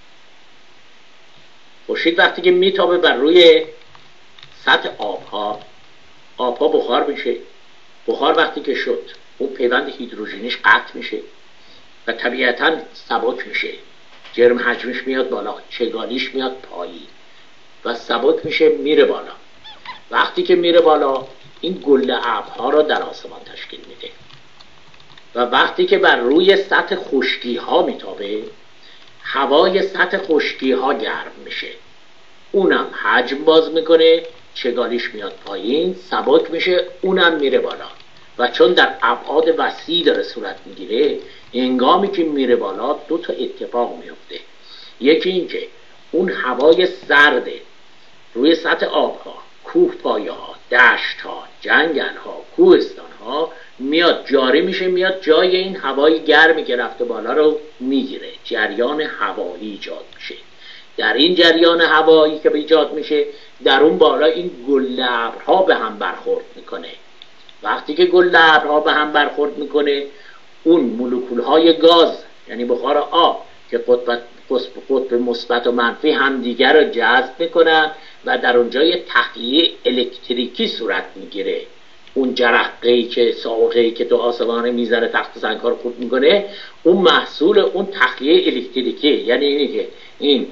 Speaker 2: خورشید وقتی که میتابه بر روی سطح آبها، آبها بخار میشه. بخار وقتی که شد اون پیوند هیدروژنیش قطع میشه و طبیعتاً سبک میشه، جرم حجمش میاد بالا، چگالیش میاد پایین و سبک میشه میره بالا. وقتی که میره بالا این گله ابرها را در آسمان تشکیل میده و وقتی که بر روی سطح خشکی ها میتابه، هوای سطح خشکی ها گرم میشه، اونم حجم باز میکنه، چگالیش میاد پایین، سبک میشه، اونم میره بالا. و چون در ابعاد وسیع داره صورت میگیره، هنگامی که میره بالا دو تا اتفاق میفته. یکی این که اون هوای سرد روی سطح آبها، کوه پایه ها، دشت ها، جنگل ها، کوهستان ها میاد جاری میشه، میاد جای این هوای گرمی که رفته بالا رو میگیره، جریان هوایی ایجاد میشه. در این جریان هوایی که ایجاد میشه، در اون بالا این گله ابرها به هم برخورد میکنه. وقتی که گله ابرها به هم برخورد میکنه، اون مولکول های گاز یعنی بخار آب که قطب قطب مثبت و منفی همدیگر رو جذب میکنن و در اونجا یه تخلیه الکتریکی صورت میگیره. اون جرقه‌ای که ساقه‌ای که تو آسمان میذاره تخت سنگ‌ها رو خورد میکنه، اون محصول اون تخلیه الکتریکی، یعنی اینه که این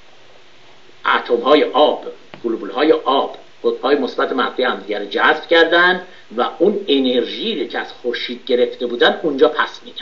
Speaker 2: اتم‌های آب، گلوبول‌های آب قطب‌های مثبت منفی همدیگر رو جذب کردن و اون انرژی که از خورشید گرفته بودن اونجا پس میدن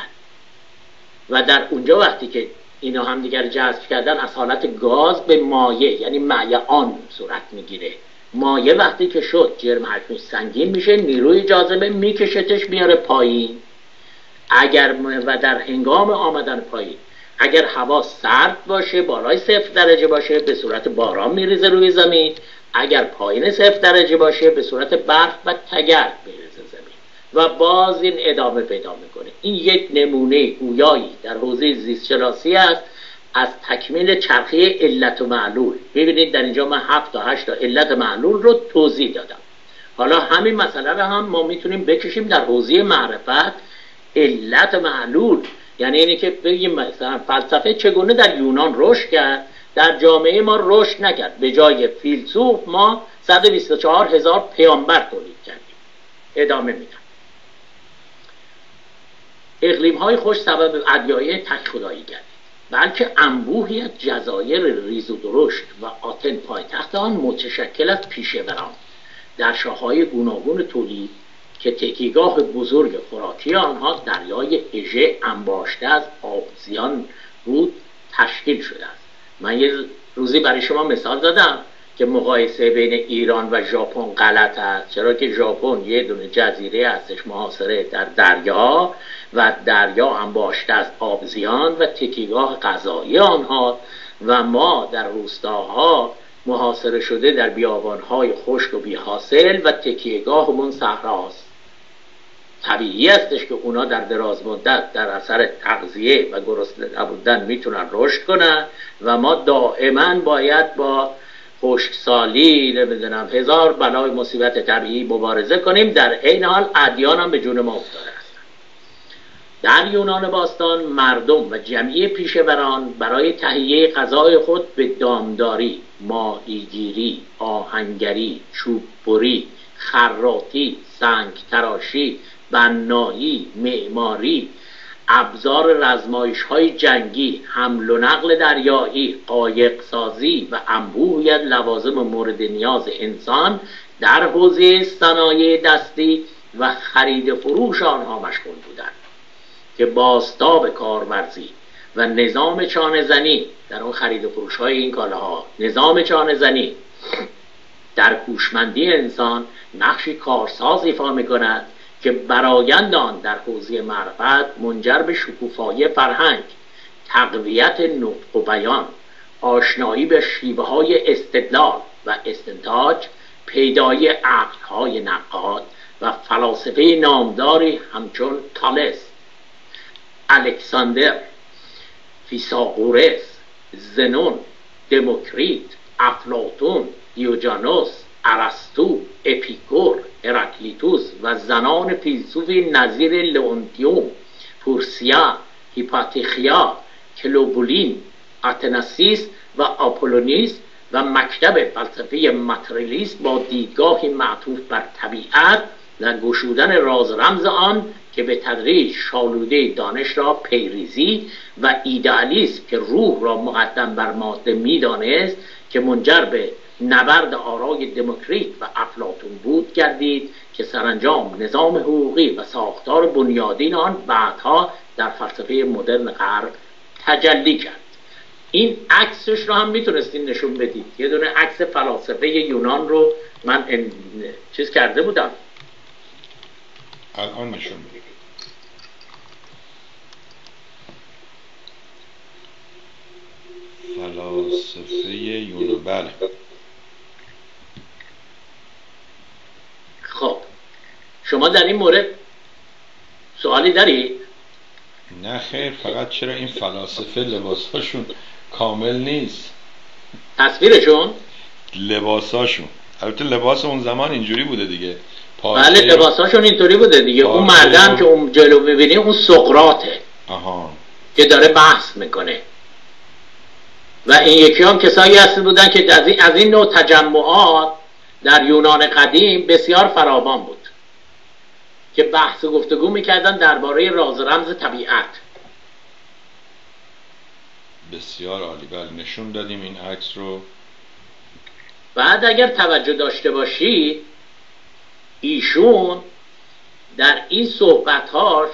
Speaker 2: و در اونجا وقتی که اینا همدیگر جذب کردن از حالت گاز به مایع یعنی مایعان صورت میگیره. مایع وقتی که شد جرم حجمش سنگین میشه، نیروی جاذبه میکشتش میاره پایین. اگر و در هنگام آمدن پایین اگر هوا سرد باشه، بالای صفر درجه باشه، به صورت باران میریزه روی زمین. اگر پایین صفر درجه باشه به صورت برف و تگرگ میریزه زمین و باز این ادامه پیدا میکنه. این یک نمونه گویایی در حوزه زیست شناسی است از تکمیل چرخه علت و معلول. ببینید در اینجا من هفت تا هشت تا علت معلول رو توضیح دادم. حالا همین مسئله رو هم ما میتونیم بکشیم در حوزه معرفت علت معلول. یعنی اینه که بگیم مثلا فلسفه چگونه در یونان رشد کرد، در جامعه ما رشد نکرد. به جای فیلسوف ما صد و بیست و چهار هزار پیامبر تولید کردیم. ادامه میدم. اقلیم های خوش سبب ادعیای تک خدایی گردید، بلکه انبوهی از جزایر ریز و درشت و آتن پایتخت آن متشکل از پیشوران در شاخه‌های گوناگون تولید که تکیگاه بزرگ خوراکی آنها دریای اژه انباشته از آبزیان بود تشکیل شده است. من یه روزی برای شما مثال دادم که مقایسه بین ایران و ژاپن غلط است، چرا که ژاپن یه دونه جزیره هستش محاصره در دریا و دریا انباشته از آبزیان و تکیگاه غذایی آنها و ما در روستاها محاصره شده در بیابانهای خشک و بی‌حاصل و تکیهگاهمون صحراست. طبیعی هستش که اونا در دراز مدت در اثر تغذیه و گرسنه نبودن میتونن رشد کنن و ما دائما باید با خشکسالی نمیدونم هزار بلای مصیبت طبیعی مبارزه کنیم. در عین حال ادیان هم به جون ما افتاده هستند. در یونان باستان مردم و جمعی پیشوران برای تهیه غذای خود به دامداری، ماهیگیری، آهنگری، چوببری، خراطی، سنگ تراشی، بنایی، معماری، ابزار رزمایش های جنگی، حمل و نقل دریایی، قایق سازی و انبوهی از لوازم مورد نیاز انسان در حوزه صنایع دستی و خرید فروش آنها مشغول بودند که بازتاب کارورزی و نظام چانه زنی در اون خرید و فروش های این کالاها، نظام چانه زنی در هوشمندی انسان نقشی کارساز ایفا می‌کند که برآیند آن در حوزه معرفت منجر به شکوفایی فرهنگ، تقویت نطق و بیان، آشنایی به شیوه‌های استدلال و استنتاج، پیدایی عقل‌های نقاد و فلاسفه نامداری همچون تالس، الکساندر، فیثاغورس، زنون، دموکریت، افلاطون، دیوجانوس، ارسطو، اپیکور، هراکلیتوس و زنان فیلسوف نظیر لئونتیوم، پورسیا، هیپاتیخیا، کلوبولین، آتناسیس و آپولونیس و مکتب فلسفه ماتریالیسم با دیدگاهی معطوف بر طبیعت و گشودن راز رمز آن که به تدریج شالوده دانش را پیریزی و ایدئالیسم که روح را مقدم بر ماده می‌دانست که منجر به نبرد آرای دموکریت و افلاطون بود گردید که سرانجام نظام حقوقی و ساختار بنیادین آن بعدها در فلسفه مدرن غرب تجلی کرد. این عکسش رو هم میتونستین نشون بدید. یه دونه عکس فلاسفه یونان رو من ان... چیز کرده بودم،
Speaker 1: الان نشون بدید. فلاسفه یونان، بله.
Speaker 2: خب شما در این مورد سوالی دارید؟
Speaker 1: نه خیر، فقط چرا این فلاسفه لباساشون کامل نیست؟
Speaker 2: تصویرشون؟
Speaker 1: لباساشون، البته لباس اون زمان اینجوری بوده دیگه.
Speaker 2: بله لباساشون اینطوری بوده دیگه. اون مردم که اون جلو میبینی اون سقراطه.
Speaker 1: آها.
Speaker 2: که داره بحث میکنه و این یکی هم کسایی هستی بودن که از این, از این نوع تجمعات در یونان قدیم بسیار فراوان بود که بحث و گفتگو میکردن درباره راز رمز طبیعت.
Speaker 1: بسیار عالی. بله نشون دادیم این عکس رو.
Speaker 2: بعد اگر توجه داشته باشید ایشون در این صحبتاش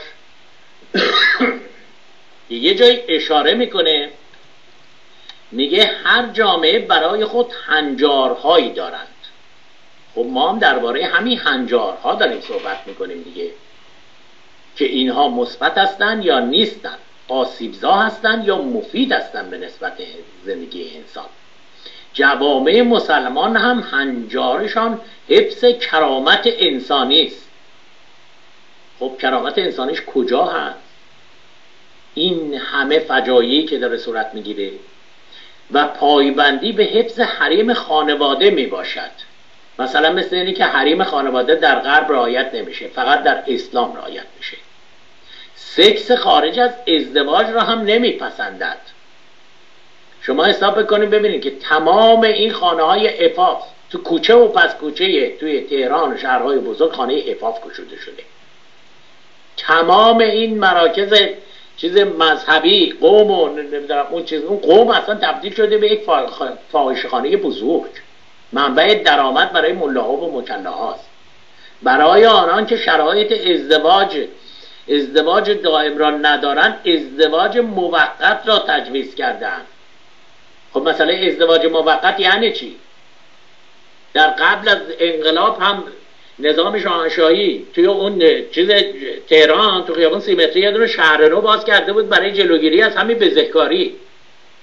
Speaker 2: یه جای اشاره میکنه، میگه هر جامعه برای خود هنجارهایی دارند. خب ما هم درباره همین هنجارها داریم صحبت میکنیم دیگه، که اینها مثبت هستند یا نیستند، آسیبزا هستند یا مفید هستند به نسبت زندگی انسان. جوامع مسلمان هم هنجارشان حفظ کرامت انسانی است. خب کرامت انسانیش کجا هست؟ این همه فجایعی که داره صورت میگیره و پایبندی به حفظ حریم خانواده می باشد. مثلا مثل اینی که حریم خانواده در غرب رعایت نمیشه، فقط در اسلام رعایت میشه. سکس خارج از ازدواج را هم نمیپسندد. شما حساب بکنید ببینید که تمام این خانه های عفاف تو کوچه و پس کوچه توی تهران و شهرهای بزرگ خانه عفاف گشوده شده. تمام این مراکز چیز مذهبی قوم و نمیدونم اون چیز، اون قوم اصلا تبدیل شده به یک فاحشه‌خانه بزرگ، منبع درآمد برای ملاها و مکلاهاست. برای آنان که شرایط ازدواج ازدواج دائم را ندارن، ازدواج موقت را تجویز کردن. خب مثلا ازدواج موقت یعنی چی؟ در قبل از انقلاب هم نظام شاهنشاهی توی اون چیز تهران تو خیابان سیمتری یه دونه شهرنو باز کرده بود برای جلوگیری از همین بزهکاری.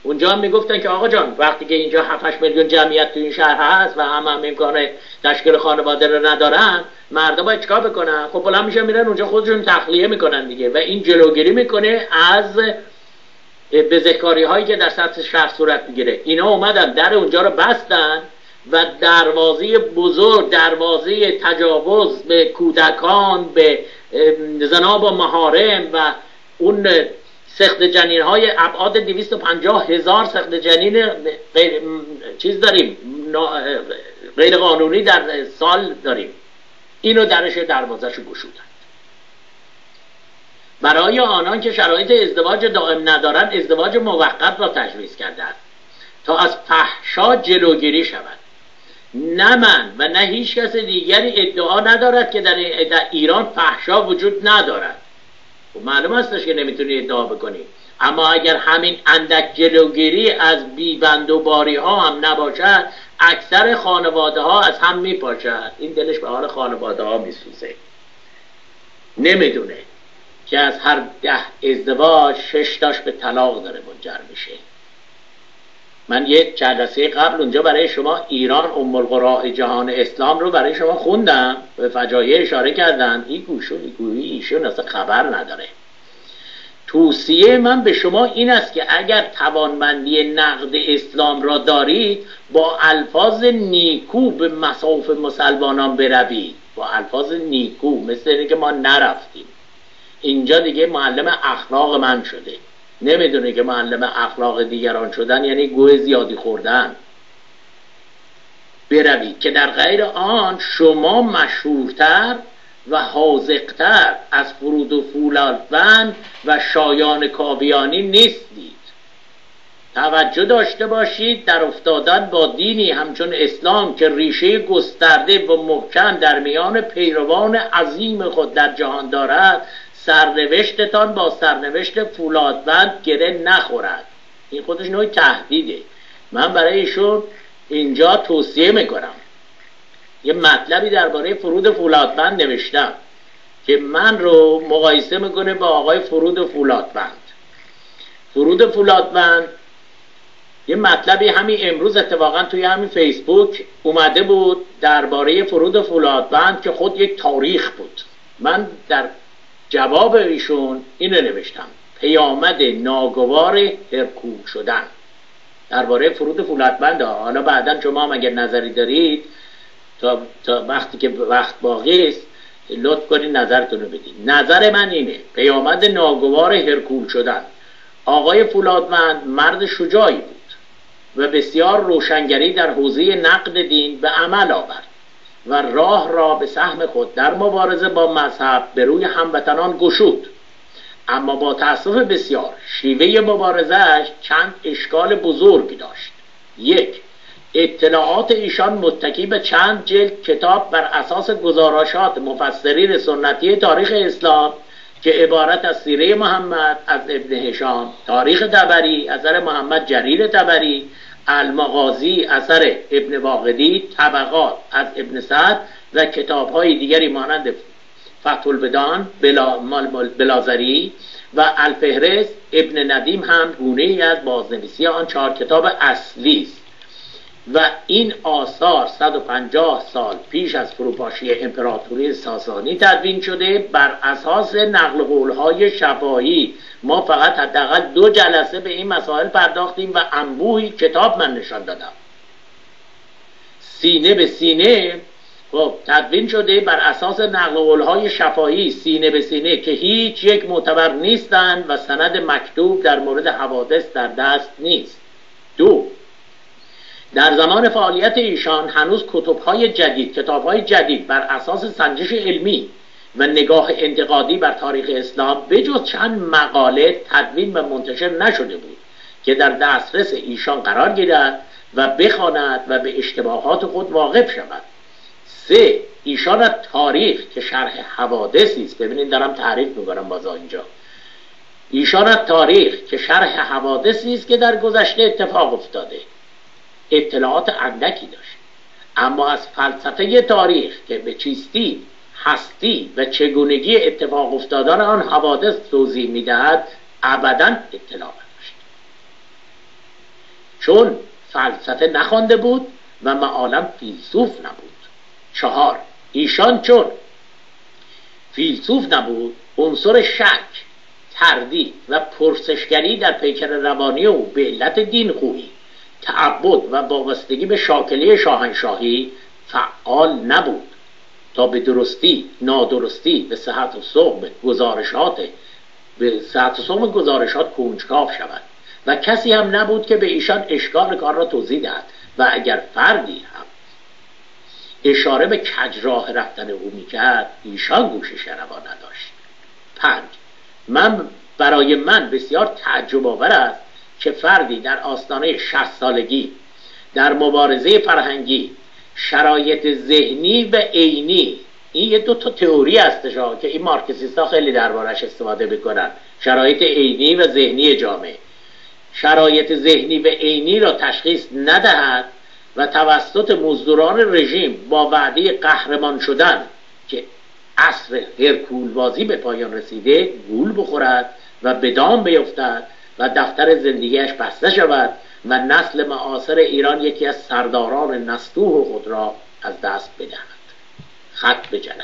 Speaker 2: اونجا هم میگفتن که آقا جان وقتی که اینجا هفت میلیون جمعیت تو این شهر هست و هم هم امکان تشکیل خانواده رو ندارن، مردم باید چیکار بکنن؟ خب بلند میشن میرن اونجا خودشون تخلیه میکنن دیگه، و این جلوگیری میکنه از بزهکاری هایی که در سطح شهر صورت میگیره. اینا اومدن در اونجا رو بستن و دروازه بزرگ، دروازه تجاوز به کودکان، به زنا با محارم و اون سخت جنین های ابعاد دویست و پنجاه هزار سخت جنین غیر چیز داریم، غیر قانونی در سال داریم، اینو درش دروازه‌شو گشودن. برای آنان که شرایط ازدواج دائم ندارند ازدواج موقت را تجویز کردند تا از فحشا جلوگیری شود. نه من و نه هیچ کس دیگری ادعا ندارد که در ایران فحشا وجود ندارد. خب معلوم هستش که نمیتونی ادعا بکنی، اما اگر همین اندک جلوگیری از بیبند و باری ها هم نباشد، اکثر خانواده ها از هم میپاشد. این دلش به حال خانواده ها میسوزه، نمیدونه که از هر ده ازدواج شش تاش به طلاق داره منجر میشه. من یک جلسه قبل اونجا برای شما ایران ام القری جهان اسلام رو برای شما خوندم، به فجایع اشاره کردن. این گوشون گویی ایشون اصلا خبر نداره. توصیه من به شما این است که اگر توانمندی نقد اسلام را دارید، با الفاظ نیکو به مصاف مسلمانان بروید، با الفاظ نیکو، مثل اینه که ما نرفتیم. اینجا دیگه معلم اخلاق من شده، نمیدونه که معلم اخلاق دیگران شدن یعنی گوه زیادی خوردن. بروید که در غیر آن شما مشهورتر و حاذقتر از فرود و فولادبند و شایان کاویانی نیستید. توجه داشته باشید در افتادن با دینی همچون اسلام که ریشه گسترده و محکم در میان پیروان عظیم خود در جهان دارد، سرنوشتتان با سرنوشت فولادبند گره نخورد. این خودش نوع تهدیده. من برای ایشون اینجا توصیه میکنم. یه مطلبی درباره فرود فولادبند نوشتم که من رو مقایسه میکنه با آقای فرود فولادبند. فرود فولادبند یه مطلبی همین امروز اتفاقا توی همین فیسبوک اومده بود درباره فرود فولادبند که خود یک تاریخ بود. من در جواب ایشون اینو نوشتم: پیامد ناگوار هرکول شدن درباره فرود فولادبند. حالا بعداً شما هم اگر نظری دارید تا, تا وقتی که وقت باقی است لطف کنید نظرتون رو بدید. نظر من اینه: پیامد ناگوار هرکول شدن. آقای فولادبند مرد شجاعی بود و بسیار روشنگری در حوزه نقد دین به عمل آورد و راه را به سهم خود در مبارزه با مذهب به روی هموطنان گشود. اما با تأسف بسیار شیوه مبارزه‌اش چند اشکال بزرگ داشت. یک، اطلاعات ایشان متکی به چند جلد کتاب بر اساس گزارشات مفسرین سنتی تاریخ اسلام که عبارت از سیره محمد از ابن هشام، تاریخ طبری اثر محمد جریر طبری، المغازی اثر ابن واقدی، طبقات از ابن سعد و کتاب‌های دیگری مانند فتح البدان بلا بلازری و الفهرست ابن ندیم هم گونه‌ای از بازنویسی آن چهار کتاب اصلی است. و این آثار صد و پنجاه سال پیش از فروپاشی امپراتوری ساسانی تدوین شده بر اساس نقل قول‌های شفاهی. ما فقط حداقل دو جلسه به این مسائل پرداختیم و انبوهی کتاب من نشان دادم. سینه به سینه خب تدوین شده بر اساس نقل قول‌های شفاهی، سینه به سینه، که هیچ یک معتبر نیستند و سند مکتوب در مورد حوادث در دست نیست. دو، در زمان فعالیت ایشان هنوز کتب‌های جدید، کتاب‌های جدید بر اساس سنجش علمی و نگاه انتقادی بر تاریخ اسلام بجز چند مقاله تدوین و منتشر نشده بود که در دسترس ایشان قرار گیرد و بخواند و به اشتباهات خود واقف شود. سه، ایشان از تاریخ که شرح حوادثی است، ببینید دارم تعریف می‌کنم باز اینجا، ایشان از تاریخ که شرح حوادثی است که در گذشته اتفاق افتاده اطلاعات اندکی داشت، اما از فلسفه تاریخ که به چیستی، هستی و چگونگی اتفاق افتادن آن حوادث توضیح می‌دهد ابداً اطلاع نداشت. چون فلسفه نخوانده بود و معالم فیلسوف نبود. چهار، ایشان چون فیلسوف نبود، عنصر شک، تردید و پرسشگری در پیکر روانی او به علت دین خویی، تعبد و وابستگی به شاکله شاهنشاهی فعال نبود تا به درستی نادرستی به صحت و سقم گزارشات به صحت و سقم گزارشات کنجکاو شود و کسی هم نبود که به ایشان اشکال کار را توضیح دهد و اگر فردی هم اشاره به کج راه رفتن او میکرد ایشان گوش شنوا نداشت. پنج، من برای من بسیار تعجب آور است که فردی در آستانه شصت سالگی در مبارزه فرهنگی شرایط ذهنی و عینی، این یه دو تا تئوری هستش که این مارکسیستا خیلی دربارش استفاده میکنن، شرایط عینی و ذهنی جامعه، شرایط ذهنی و عینی را تشخیص ندهد و توسط مزدوران رژیم با وعده قهرمان شدن که عصر هرکول بازی به پایان رسیده گول بخورد و به دام بیفتد و دفتر زندگیش بسته شود و نسل معاصر ایران یکی از سرداران نستوه خود را از دست بدهد. خط به جلسه.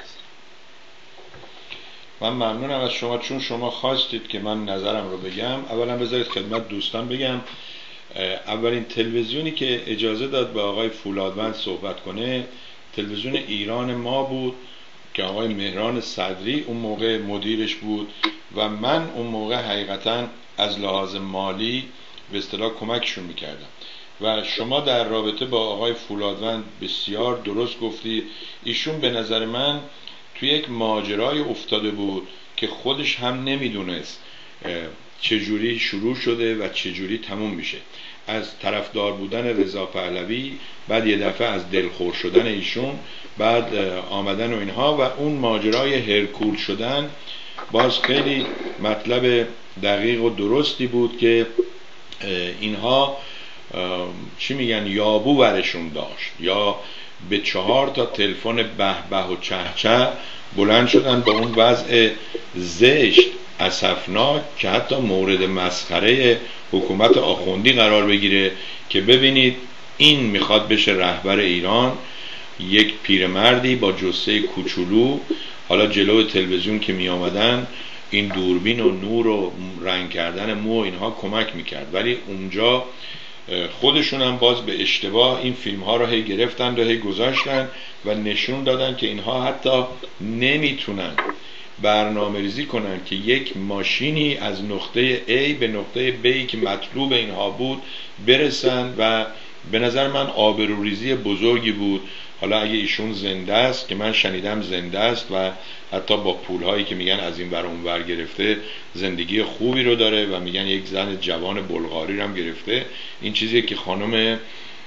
Speaker 1: من ممنونم از شما، چون شما خواستید که من نظرم رو بگم. اولا بذارید خدمت دوستان بگم اولین تلویزیونی که اجازه داد به آقای فولادوند صحبت کنه تلویزیون ایران ما بود که آقای مهران صدری اون موقع مدیرش بود و من اون موقع حقیقتا از لحاظ مالی به اصطلاح کمکشون میکردم و شما در رابطه با آقای فولادوند بسیار درست گفتی. ایشون به نظر من توی یک ماجرای افتاده بود که خودش هم نمیدونست چجوری شروع شده و چجوری تموم میشه. از طرفدار بودن رضا پهلوی، بعد یه دفعه از دلخور شدن ایشون، بعد آمدن و اینها و اون ماجرای هرکول شدن باز خیلی مطلب دقیق و درستی بود که اینها چی میگن یابو برشون داشت یا به چهار تا تلفن به به و چه چه بلند شدن با اون وضع زشت اسفناک که حتی مورد مسخره حکومت آخوندی قرار بگیره که ببینید این میخواد بشه رهبر ایران، یک پیرمردی با جثه کوچولو. حالا جلو تلویزیون که می آمدن این دوربین و نور و رنگ کردن مو و اینها کمک میکرد، ولی اونجا خودشون هم باز به اشتباه این فیلم ها رو هی گرفتن و هی گذاشتن و نشون دادن که اینها حتی نمیتونن برنامه ریزی کنن که یک ماشینی از نقطه A به نقطه B که مطلوب اینها بود برسن و به نظر من آبروریزی بزرگی بود. حالا اگه ایشون زنده است که من شنیدم زنده است و حتی با پولهایی که میگن از این ور اون ور گرفته زندگی خوبی رو داره و میگن یک زن جوان بلغاری رو هم گرفته، این چیزی که خانم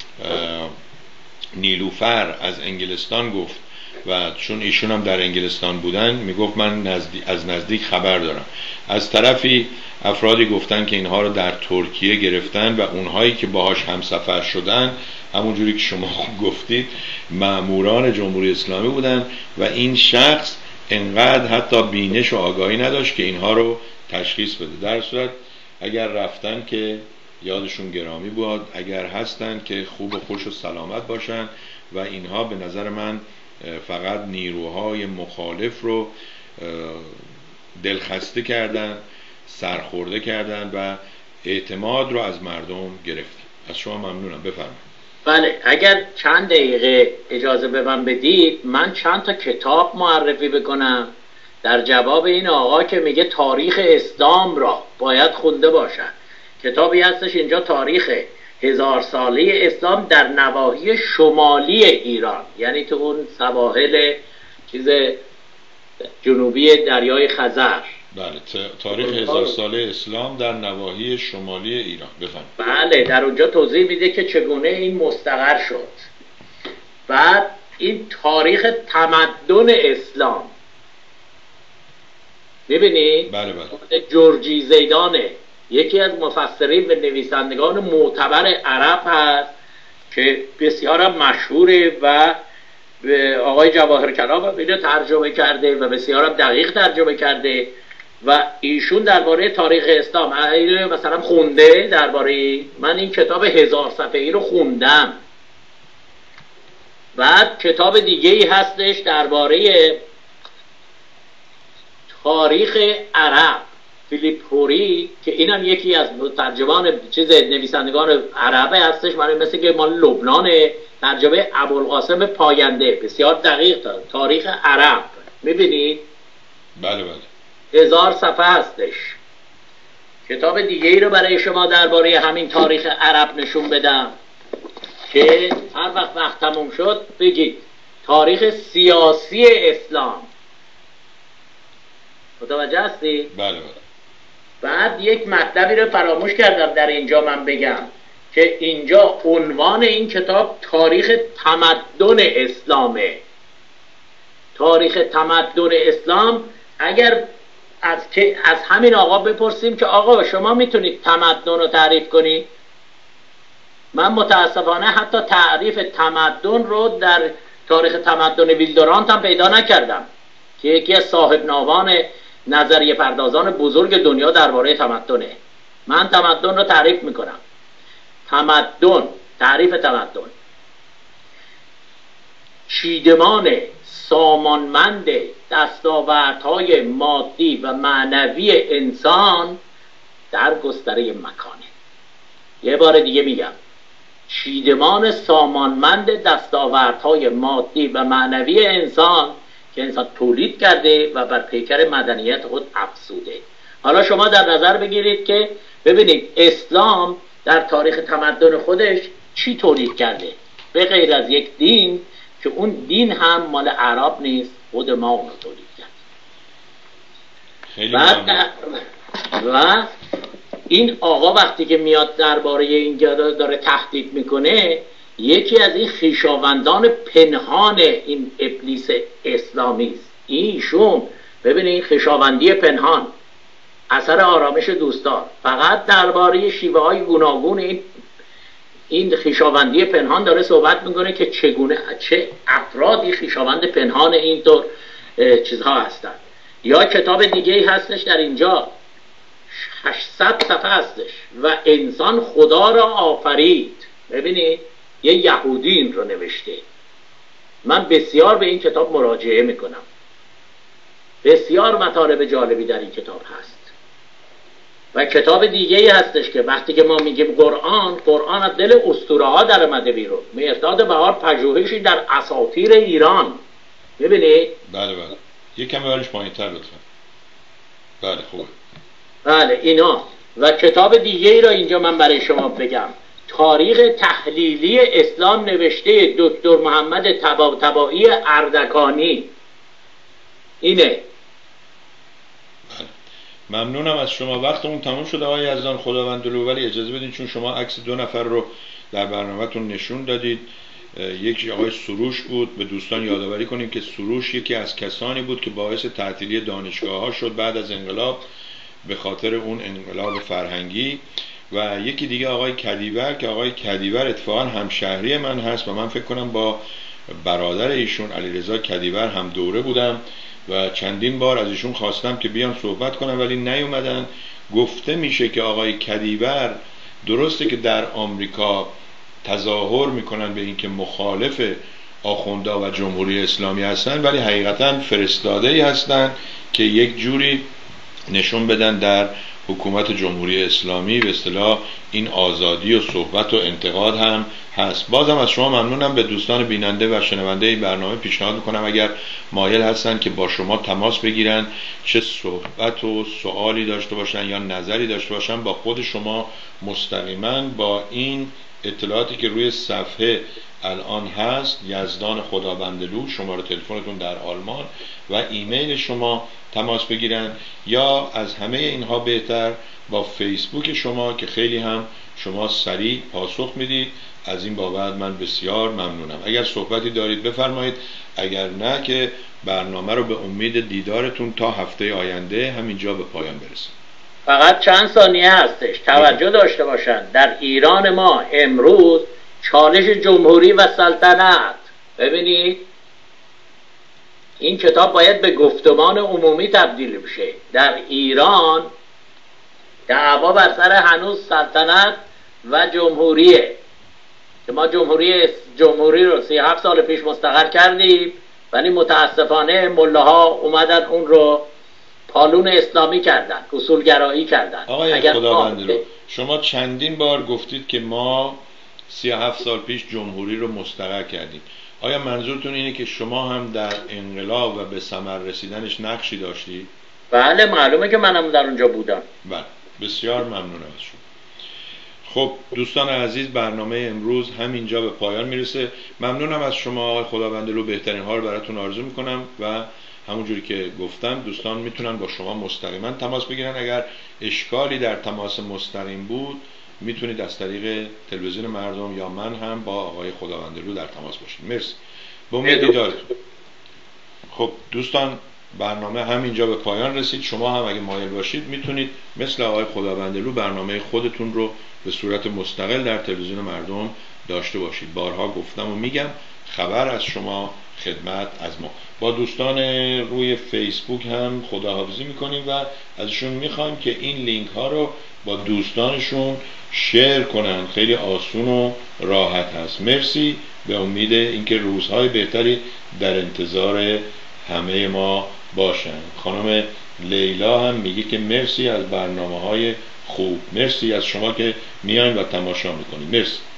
Speaker 1: نیلوفر از انگلستان گفت و چون ایشون هم در انگلستان بودن میگفت من نزدیک از نزدیک خبر دارم. از طرفی افرادی گفتن که اینها رو در ترکیه گرفتن و اونهایی که باهاش همسفر شدن همونجوری که شما گفتید ماموران جمهوری اسلامی بودن و این شخص انقدر حتی بینش و آگاهی نداشت که اینها رو تشخیص بده. در صورت اگر رفتن که یادشون گرامی بود، اگر هستن که خوب و خوش و سلامت باشن و اینها به نظر من فقط نیروهای مخالف رو دلخسته کردن، سرخورده کردن و اعتماد رو از مردم گرفتن. از شما ممنونم، بفرمایید.
Speaker 2: بله، اگر چند دقیقه اجازه به من بدید من چند تا کتاب معرفی بکنم در جواب این آقا که میگه تاریخ اسلام را باید خونده باشن. کتابی هستش اینجا تاریخ هزار ساله اسلام در نواحی شمالی ایران، یعنی تو اون سواحل چیز جنوبی دریای خزر.
Speaker 1: بله، تاریخ هزار ساله اسلام در نواحی شمالی ایران، بفرمایید.
Speaker 2: بله، در اونجا توضیح میده که چگونه این مستقر شد. بعد این تاریخ تمدن اسلام ببینید.
Speaker 1: بله بله.
Speaker 2: جورجی زیدانه یکی از مفسرین و نویسندگان معتبر عرب هست که بسیار مشهوره و آقای جواهر کلام اینو ترجمه کرده و بسیار دقیق ترجمه کرده و ایشون درباره تاریخ اسلام مثلا خونده، درباره من این کتاب هزار صفحه‌ای رو خوندم. بعد کتاب دیگه ای هستش درباره تاریخ عرب، فیلیپ هوری، که اینم یکی از ترجمان چیز نویسندگان عرب هستش، من مثل که مال لبنانه، ترجمه ابوالقاسم پاینده، بسیار دقیق داره. تاریخ عرب، میبینید؟
Speaker 1: بله بله.
Speaker 2: هزار صفحه هستش. کتاب دیگه ای رو برای شما درباره همین تاریخ عرب نشون بدم که هر وقت وقت تموم شد بگید. تاریخ سیاسی اسلام، متوجه هستی؟
Speaker 1: بله بله.
Speaker 2: بعد یک مطلبی رو فراموش کردم در اینجا من بگم که اینجا عنوان این کتاب تاریخ تمدن اسلامه. تاریخ تمدن اسلام، اگر از, از همین آقا بپرسیم که آقا شما میتونید تمدن رو تعریف کنید، من متاسفانه حتی تعریف تمدن رو در تاریخ تمدن ویلدورانت هم پیدا نکردم که یکی از صاحب نامان نظریه پردازان بزرگ دنیا درباره تمدنه. من تمدن رو تعریف میکنم. تمدن، تعریف تمدن: چیدمان سامانمند دستاوردهای مادی و معنوی انسان در گستره مکانه. یه بار دیگه میگم، چیدمان سامانمند دستاوردهای مادی و معنوی انسان که انسان تولید کرده و بر پیکر مدنیت خود افزوده. حالا شما در نظر بگیرید که ببینید اسلام در تاریخ تمدن خودش چی تولید کرده، به غیر از یک دین که اون دین هم مال عرب نیست، خود ما اون رو تولید کرد. بعد و این آقا وقتی که میاد درباره این داره تهدید میکنه، یکی از این خویشاوندان پنهان این ابلیس اسلامی است. ایشون ببینید، خویشاوندی پنهان، اثر آرامش دوستان، فقط درباره شیوه های گوناگون این این خویشاوندی پنهان داره صحبت میکنه که چگونه چه افرادی خویشاوند پنهان اینطور چیزها هستند. یا کتاب دیگه ای هستش در اینجا هشتصد صفحه هستش، و انسان خدا را آفرید. ببینید یه یهودی این رو نوشته. من بسیار به این کتاب مراجعه میکنم، بسیار مطالب جالبی در این کتاب هست. و کتاب دیگه ای هستش که وقتی که ما میگیم قرآن، قرآن از دل اسطوره ها در اومده بیرون. مرداد بهار پژوهشی در اساطیر ایران. ببینید؟
Speaker 1: بله بله. یکم ببرش پایین‌تر لطفا. بله خوبه.
Speaker 2: بله اینا. و کتاب دیگه ای را اینجا من برای شما بگم، تاریخ تحلیلی اسلام نوشته دکتر محمد تبا تبایی اردکانی. اینه.
Speaker 1: ممنونم از شما. وقتمون تموم شده آقای یزدان خداوندلو، ولی اجازه بدین چون شما عکس دو نفر رو در برنامه‌تون نشون دادید. یکی آقای سروش بود، به دوستان یادآوری کنیم که سروش یکی از کسانی بود که باعث تعطیلی دانشگاه‌ها شد بعد از انقلاب به خاطر اون انقلاب فرهنگی. و یکی دیگه آقای کدیور که آقای کدیور اتفاقا همشهری من هست و من فکر کنم با برادر ایشون علیرضا کدیور هم دوره بودم و چندین بار از ایشون خواستم که بیان صحبت کنم ولی نیومدن. گفته میشه که آقای کدیور درسته که در آمریکا تظاهر میکنن به اینکه مخالف آخوندا و جمهوری اسلامی هستن، ولی حقیقتا فرستاده‌ای هستن که یک جوری نشون بدن در حکومت جمهوری اسلامی به اصطلاح این آزادی و صحبت و انتقاد هم هست. بازم از شما ممنونم. به دوستان بیننده و شنونده این برنامه پیشنهاد میکنم اگر مایل هستن که با شما تماس بگیرن، چه صحبت و سوالی داشته باشن یا نظری داشته باشن، با خود شما مستقیما با این اطلاعاتی که روی صفحه الان هست، یزدان خداوندلو، شماره تلفنتون در آلمان و ایمیل شما تماس بگیرن، یا از همه اینها بهتر با فیسبوک شما که خیلی هم شما سریع پاسخ میدید. از این بابت من بسیار ممنونم. اگر صحبتی دارید بفرمایید، اگر نه که برنامه رو به امید دیدارتون تا هفته آینده همینجا به پایان برسیم.
Speaker 2: فقط چند ثانیه هستش، توجه داشته باشن. در ایران ما امروز چالش جمهوری و سلطنت، ببینید این کتاب باید به گفتمان عمومی تبدیل بشه. در ایران دعوا بر سر هنوز سلطنت و جمهوریه که ما جمهوری جمهوری رو سی هفت سال پیش مستقر کردیم، ولی متاسفانه ملاها اومدن اون رو پالون اسلامی کردن، اصولگرایی کردن.
Speaker 1: آقای خداوندلو، شما چندین بار گفتید که ما سی و هفت سال پیش جمهوری رو مستقر کردیم. آیا منظورتون اینه که شما هم در انقلاب و به ثمر رسیدنش نقشی داشتید؟
Speaker 2: بله معلومه که منم در اونجا بودم.
Speaker 1: بله، بسیار ممنونم از شما. خب دوستان عزیز، برنامه امروز همینجا به پایان میرسه. ممنونم از شما آقای خداوندلو، بهترین ها رو براتون آرزو میکنم و همونجوری که گفتم دوستان میتونن با شما مستقیما تماس بگیرن. اگر اشکالی در تماس مستقیم بود میتونید از طریق تلویزیون مردم یا من هم با آقای خداوندلو در تماس باشید. مرسی، به امید دیدارتون. خب دوستان، برنامه همینجا به پایان رسید. شما هم اگه مایل باشید میتونید مثل آقای خداوندلو برنامه خودتون رو به صورت مستقل در تلویزیون مردم داشته باشید. بارها گفتم و میگم، خبر از شما، خدمت از ما. با دوستان روی فیسبوک هم خداحافظی میکنیم و ازشون میخوایم که این لینک ها رو با دوستانشون شیر کنن. خیلی آسون و راحت هست. مرسی، به امید اینکه روزهای بهتری در انتظار همه ما باشن. خانم لیلا هم میگه که مرسی از برنامه های خوب. مرسی از شما که میان و تماشا میکنید. مرسی.